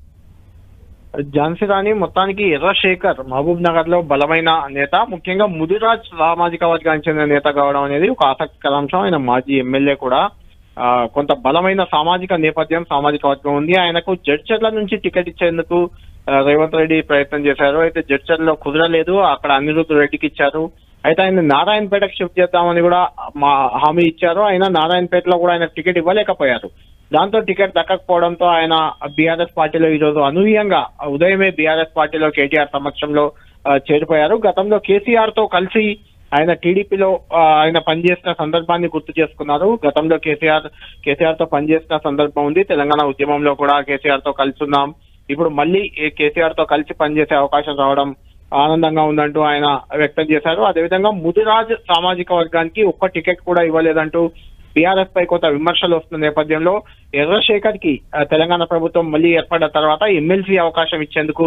B: ఝాన్సీ రాణి, మొత్తానికి ఎర్రశేఖర్ మహబూబ్ నగర్ లో బలమైన నేత, ముఖ్యంగా ముదిరాజ్ సామాజిక వర్గానికి చెందిన నేత కావడం అనేది ఒక ఆసక్తికర అంశం. ఆయన మాజీ ఎమ్మెల్యే కూడా. కొంత బలమైన సామాజిక నేపథ్యం, సామాజిక వర్గం ఉంది. ఆయనకు జడ్చర్ల నుంచి టికెట్ ఇచ్చేందుకు రేవంత్ రెడ్డి ప్రయత్నం చేశారు. అయితే జడ్చర్లో కుదరలేదు, అక్కడ అనిరుద్ధ్ రెడ్డికి ఇచ్చారు. అయితే ఆయన నారాయణపేటకు షిఫ్ట్ చేద్దామని కూడా హామీ ఇచ్చారు. ఆయన నారాయణపేటలో కూడా ఆయన టికెట్ ఇవ్వలేకపోయారు. దాంతో టికెట్ దక్కకపోవడంతో ఆయన బీఆర్ఎస్ పార్టీలో ఈ రోజు అనూహ్యంగా ఉదయమే బీఆర్ఎస్ పార్టీలో కేటీఆర్ సమక్షంలో చేరిపోయారు. గతంలో కేసీఆర్ తో కలిసి ఆయన టీడీపీలో ఆయన పనిచేసిన సందర్భాన్ని గుర్తు చేసుకున్నారు. గతంలో కేసీఆర్ తో పనిచేసిన సందర్భం ఉంది. తెలంగాణ ఉద్యమంలో కూడా కేసీఆర్ తో కలిసి ఉన్నాం. ఇప్పుడు మళ్ళీ కేసీఆర్ తో కలిసి పనిచేసే అవకాశం రావడం ఆనందంగా ఉందంటూ ఆయన వ్యక్తం చేశారు. అదేవిధంగా ముదిరాజ్ సామాజిక వర్గానికి ఒక్క టికెట్ కూడా ఇవ్వలేదంటూ బీఆర్ఎస్ పై కొంత విమర్శలు వస్తున్న నేపథ్యంలో ఎర్రశేఖర్ కి తెలంగాణ ప్రభుత్వం మళ్ళీ ఏర్పడిన తర్వాత ఎమ్మెల్సీ అవకాశం ఇచ్చేందుకు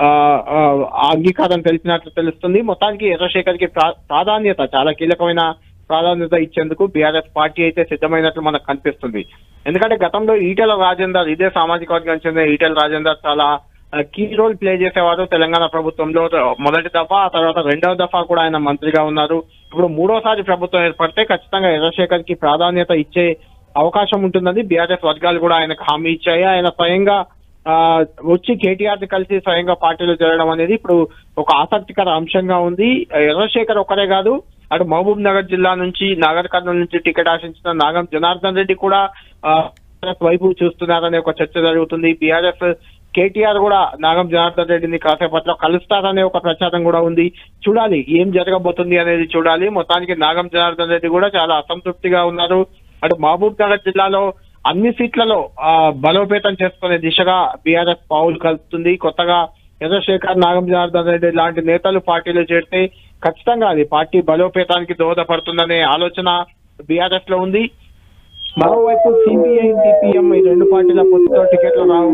B: అంగీకారం తెలిపినట్లు తెలుస్తుంది. మొత్తానికి ఎర్రశేఖర్ కి ప్రాధాన్యత, చాలా కీలకమైన ప్రాధాన్యత ఇచ్చేందుకు బీఆర్ఎస్ పార్టీ అయితే సిద్ధమైనట్లు మనకు కనిపిస్తుంది. ఎందుకంటే గతంలో ఈటెల రాజేందర్, ఇదే సామాజిక వర్గానికి చెందిన ఈటెల రాజేందర్ చాలా కీ రోల్ ప్లే చేసేవారు తెలంగాణ ప్రభుత్వంలో. మొదటి దఫా, ఆ తర్వాత రెండవ దఫా కూడా ఆయన మంత్రిగా ఉన్నారు. ఇప్పుడు మూడోసారి ప్రభుత్వం ఏర్పడితే ఖచ్చితంగా ఎర్రశేఖర్ కి ప్రాధాన్యత ఇచ్చే అవకాశం ఉంటుందని బీఆర్ఎస్ వర్గాలు కూడా ఆయనకు హామీ ఇచ్చాయి. ఆయన స్వయంగా వచ్చి కేటీఆర్ ని కలిసి స్వయంగా పార్టీలో చేరడం అనేది ఇప్పుడు ఒక ఆసక్తికర అంశంగా ఉంది. ఎర్రశేఖర్ ఒక్కరే కాదు, అటు మహబూబ్ నగర్ జిల్లా నుంచి, నాగర్ కర్నూలు నుంచి టికెట్ ఆశించిన నాగం జనార్దన్ రెడ్డి కూడా వైపు చూస్తున్నారనే ఒక చర్చ జరుగుతుంది. బీఆర్ఎస్ కేటీఆర్ కూడా నాగం జనార్దన్ రెడ్డిని కాసేపట్లో కలుస్తారనే ఒక ప్రచారం కూడా ఉంది. చూడాలి ఏం జరగబోతుంది అనేది చూడాలి. మొత్తానికి నాగం జనార్దన్ రెడ్డి కూడా చాలా అసంతృప్తిగా ఉన్నారు. అటు మహబూబ్ నగర్ జిల్లాలో అన్ని సీట్లలో బలోపేతం చేసుకునే దిశగా బీఆర్ఎస్ పావులు కలుపుతుంది. కొత్తగా చంద్రశేఖర్, నాగం జనార్దన్ రెడ్డి లాంటి నేతలు పార్టీలో చేరితే ఖచ్చితంగా అది పార్టీ బలోపేతానికి దోహదపడుతుందనే ఆలోచన బీఆర్ఎస్ లో ఉంది. మరోవైపు సిపిఐ సిపిఎం ఈ రెండు పార్టీల పొత్తుతో టికెట్లు రావు,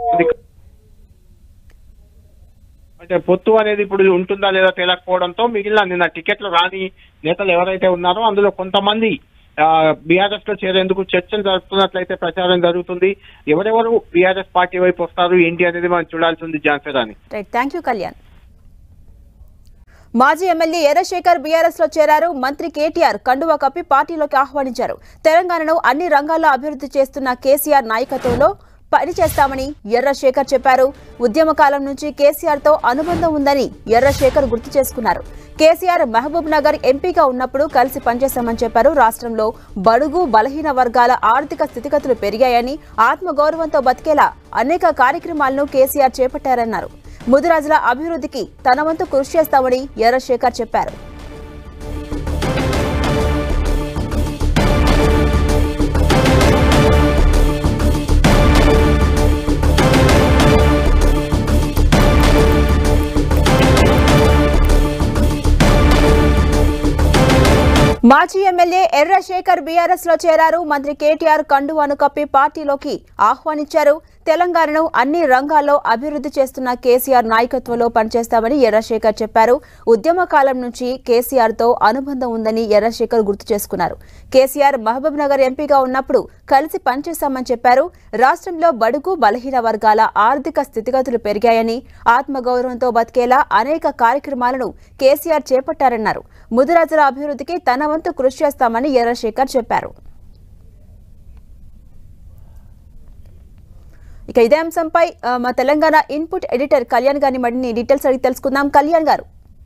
B: అంటే పొత్తు అనేది ఇప్పుడు ఉంటుందా లేదా తేలకపోవడంతో మిగిలిన నిన్న టికెట్లు రాని నేతలు ఎవరైతే ఉన్నారో అందులో కొంతమంది బీఆర్ఎస్ లో చేరేందుకు చర్చలు జరుపుతున్నట్లయితే ప్రచారం జరుగుతుంది. ఎవరెవరు బీఆర్ఎస్ పార్టీ వైపు వస్తారు ఏంటి అనేది మనం చూడాల్సి ఉంది. ఝాన్సీ.
A: Thank you Kalyan. మాజీ ఎమ్మెల్యే ఎర్రశేఖర్ బీఆర్ఎస్ లో చేరారు. మంత్రి కేటీఆర్ కండువా కప్పి పార్టీలోకి ఆహ్వానించారు. తెలంగాణను అన్ని రంగాల్లో అభివృద్ధి చేస్తున్న కేసీఆర్ నాయకత్వంలో పనిచేస్తామని ఎర్రశేఖర్ చెప్పారు. ఉద్యమ కాలం నుంచి కేసీఆర్ తో అనుబంధం ఉందని ఎర్రశేఖర్ గుర్తు చేసుకున్నారు. కేసీఆర్ మహబూబ్ నగర్ ఎంపీగా ఉన్నప్పుడు కలిసి పనిచేశామని చెప్పారు. రాష్ట్రంలో బడుగు బలహీన వర్గాల ఆర్థిక స్థితిగతులు పెరిగాయని, ఆత్మగౌరవంతో బతికేలా అనేక కార్యక్రమాలను కేసీఆర్ చేపట్టారన్నారు. ముదిరాజుల అభివృద్ధికి తన వంతు కృషి చేస్తామని ఎర్రశేఖర్ చెప్పారు. మాజీ ఎమ్మెల్యే ఎర్రశేఖర్ బీఆర్ఎస్ లో చేరారు. మంత్రి కేటీఆర్ కండువాను కప్పి పార్టీలోకి ఆహ్వానించారు. తెలంగాణను అన్ని రంగాల్లో అభివృద్ధి చేస్తున్న కేసీఆర్ నాయకత్వంలో పనిచేస్తామని ఎర్రశేఖర్ చెప్పారు. ఉద్యమ కాలం నుంచి కేసీఆర్ తో అనుబంధం ఉందని ఎర్రశేఖర్ గుర్తు చేసుకున్నారు. కేసీఆర్ మహబూబ్ నగర్ ఎంపీగా ఉన్నప్పుడు కలిసి పనిచేశామని చెప్పారు. రాష్ట్రంలో బడుగు బలహీన వర్గాల ఆర్థిక స్థితిగతులు పెరిగాయని, ఆత్మగౌరవంతో బతికేలా అనేక కార్యక్రమాలను కేసీఆర్ చేపట్టారన్నారు. ముదిరాజుల అభివృద్ధికి తన వంతు కృషి చేస్తామని ఎర్రశేఖర్ చెప్పారు. ఇక ఇదే అంశంపై మా తెలంగాణ ఇన్పుట్ ఎడిటర్ కళ్యాణ్ గారిని మరిన్ని డీటెయిల్స్ అడిగి తెలుసుకుందాం. కళ్యాణ్ గారు.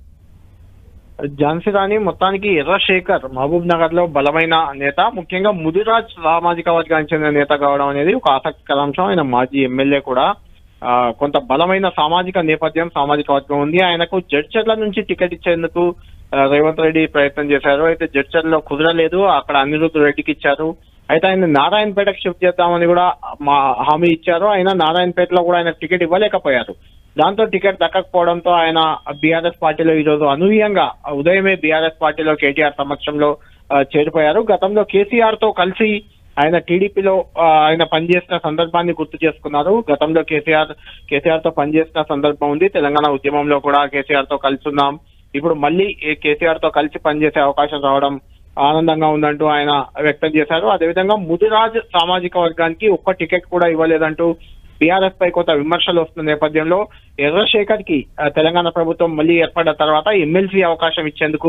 B: ఝాన్సీ రాణి, మొత్తానికి ఎర్రశేఖర్ మహబూబ్ నగర్ లో బలమైన నేత, ముఖ్యంగా ముదిరాజ్ సామాజిక వర్గానికి చెందిన నేత కావడం అనేది ఒక ఆసక్తికర అంశం. ఆయన మాజీ ఎమ్మెల్యే కూడా. కొంత బలమైన సామాజిక నేపథ్యం, సామాజిక వర్గం ఉంది. ఆయనకు జడ్చర్ల నుంచి టికెట్ ఇచ్చేందుకు రేవంత్ రెడ్డి ప్రయత్నం చేశారు. అయితే జడ్చర్లో కుదరలేదు, అక్కడ అనిరుద్ధ్ రెడ్డికి ఇచ్చారు. అయితే ఆయన నారాయణపేటకు షిఫ్ట్ చేద్దామని కూడా హామీ ఇచ్చారు. ఆయన నారాయణపేటలో కూడా ఆయన టికెట్ ఇవ్వలేకపోయారు. దాంతో టికెట్ దక్కకపోవడంతో ఆయన బీఆర్ఎస్ పార్టీలో ఈ రోజు అనూహ్యంగా ఉదయమే బీఆర్ఎస్ పార్టీలో కేటీఆర్ సమక్షంలో చేరిపోయారు. గతంలో కేసీఆర్ తో కలిసి ఆయన టీడీపీలో ఆయన పనిచేసిన సందర్భాన్ని గుర్తు చేసుకున్నారు. గతంలో కేసీఆర్ తో పనిచేసిన సందర్భం ఉంది. తెలంగాణ ఉద్యమంలో కూడా కేసీఆర్ తో కలిసి ఉన్నాం. ఇప్పుడు మళ్ళీ కేసీఆర్ తో కలిసి పనిచేసే అవకాశం రావడం ఆనందంగా ఉందంటూ ఆయన వ్యక్తం చేశారు. అదేవిధంగా ముదిరాజ్ సామాజిక వర్గానికి ఒక్క టికెట్ కూడా ఇవ్వలేదంటూ బీఆర్ఎస్ పై కొంత విమర్శలు వస్తున్న నేపథ్యంలో ఎర్రశేఖర్ కి తెలంగాణ ప్రభుత్వం మళ్ళీ ఏర్పడిన తర్వాత ఎమ్మెల్సీ అవకాశం ఇచ్చేందుకు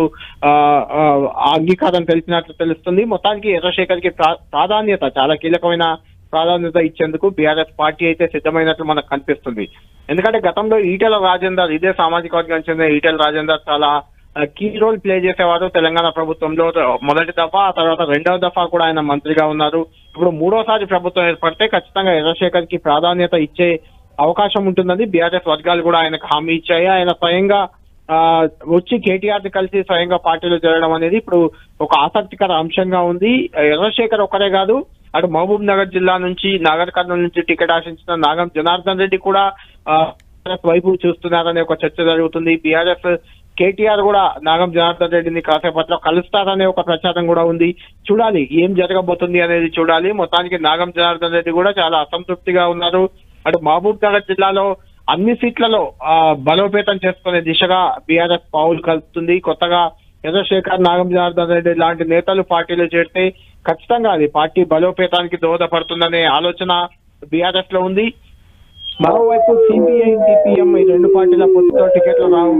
B: అంగీకారం తెలిపినట్లు తెలుస్తుంది. మొత్తానికి ఎర్రశేఖర్ కి ప్రాధాన్యత, చాలా కీలకమైన ప్రాధాన్యత ఇచ్చేందుకు బీఆర్ఎస్ పార్టీ అయితే సిద్ధమైనట్లు మనకు కనిపిస్తుంది. ఎందుకంటే గతంలో ఈటెల రాజేందర్, ఇదే సామాజిక వర్గానికి చెందిన ఈటెల రాజేందర్ చాలా కీ రోల్ ప్లే చేసేవారు తెలంగాణ ప్రభుత్వంలో. మొదటి దఫా, ఆ తర్వాత రెండవ దఫా కూడా ఆయన మంత్రిగా ఉన్నారు. ఇప్పుడు మూడోసారి ప్రభుత్వం ఏర్పడితే ఖచ్చితంగా ఎర్రశేఖర్ కి ప్రాధాన్యత ఇచ్చే అవకాశం ఉంటుందని బీఆర్ఎస్ వర్గాలు కూడా ఆయనకు హామీ ఇచ్చాయి. ఆయన స్వయంగా వచ్చి కేటీఆర్ ని కలిసి స్వయంగా పార్టీలో చేరడం అనేది ఇప్పుడు ఒక ఆసక్తికర అంశంగా ఉంది. ఎర్రశేఖర్ ఒక్కరే కాదు, అటు మహబూబ్ నగర్ జిల్లా నుంచి, నాగర్ కర్నూలు నుంచి టికెట్ ఆశించిన నాగం జనార్దన్ రెడ్డి కూడా వైపు చూస్తున్నారనే ఒక చర్చ జరుగుతుంది. బీఆర్ఎస్ కేటీఆర్ కూడా నాగం జనార్దన్ రెడ్డిని కాసేపట్లో కలుస్తారనే ఒక ప్రచారం కూడా ఉంది. చూడాలి ఏం జరగబోతుంది అనేది చూడాలి. మొత్తానికి నాగం జనార్దన్ రెడ్డి కూడా చాలా అసంతృప్తిగా ఉన్నారు. అటు మహబూబ్ నగర్ జిల్లాలో అన్ని సీట్లలో బలోపేతం చేసుకునే దిశగా బీఆర్ఎస్ పావులు కలుపుతుంది. కొత్తగా చంద్రశేఖర్, నాగం జనార్దన్ రెడ్డి లాంటి నేతలు పార్టీలో చేరితే ఖచ్చితంగా అది పార్టీ బలోపేతానికి దోహదపడుతుందనే ఆలోచన బీఆర్ఎస్ లో ఉంది. మరోవైపు సిపిఐ సిపిఎం ఈ రెండు పార్టీల పొత్తుతో టికెట్లు రావు,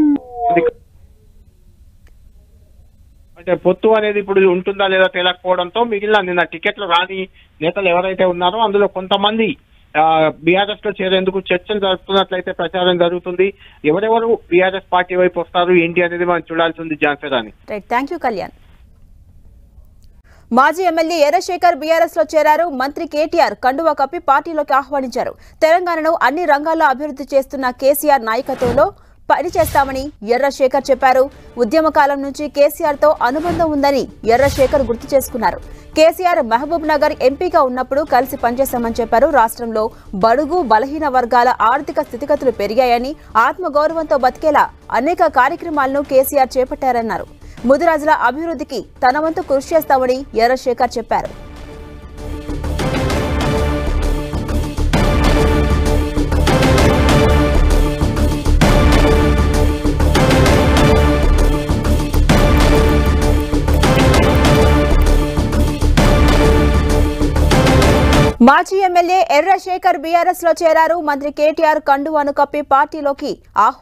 B: అంటే పొత్తు అనేది ఇప్పుడు ఉంటుందా లేదా తేలకపోవడంతో మిగిలిన నిన్న టికెట్లు రాని నేతలు ఎవరైతే ఉన్నారో అందులో కొంతమంది బీఆర్ఎస్ లో చేరేందుకు చర్చలు జరుపుతున్నట్లయితే ప్రచారం జరుగుతుంది. ఎవరెవరు బీఆర్ఎస్ పార్టీ వైపు వస్తారు ఏంటి అనేది మనం చూడాల్సి ఉంది. ఝాన్సీ రాణి.
A: Thank you Kalyan. మాజీ ఎమ్మెల్యే ఎర్రశేఖర్ బీఆర్ఎస్ లో చేరారు. మంత్రి కేటీఆర్ కండువా కప్పి పార్టీలోకి ఆహ్వానించారు. తెలంగాణను అన్ని రంగాల్లో అభివృద్ధి చేస్తున్న కేసీఆర్ నాయకత్వంలో పనిచేస్తామని ఎర్రశేఖర్ చెప్పారు. ఉద్యమకాలం నుంచి కేసీఆర్ తో అనుబంధం ఉందని ఎర్రశేఖర్ గుర్తు చేసుకున్నారు. కేసీఆర్ మహబూబ్ నగర్ ఎంపీగా ఉన్నప్పుడు కలిసి పనిచేశామని చెప్పారు. రాష్ట్రంలో బడుగు బలహీన వర్గాల ఆర్థిక స్థితిగతులు పెరిగాయని, ఆత్మగౌరవంతో బతికేలా అనేక కార్యక్రమాలను కేసీఆర్ చేపట్టారన్నారు. ముదిరాజుల అభివృద్ధికి తన వంతు కృషి చేస్తామని ఎర్రశేఖర్ చెప్పారు. మాజీ ఎమ్మెల్యే ఎర్రశేఖర్ బీఆర్ఎస్ లో చేరారు. మంత్రి కేటీఆర్ కండువాను కప్పి పార్టీలోకి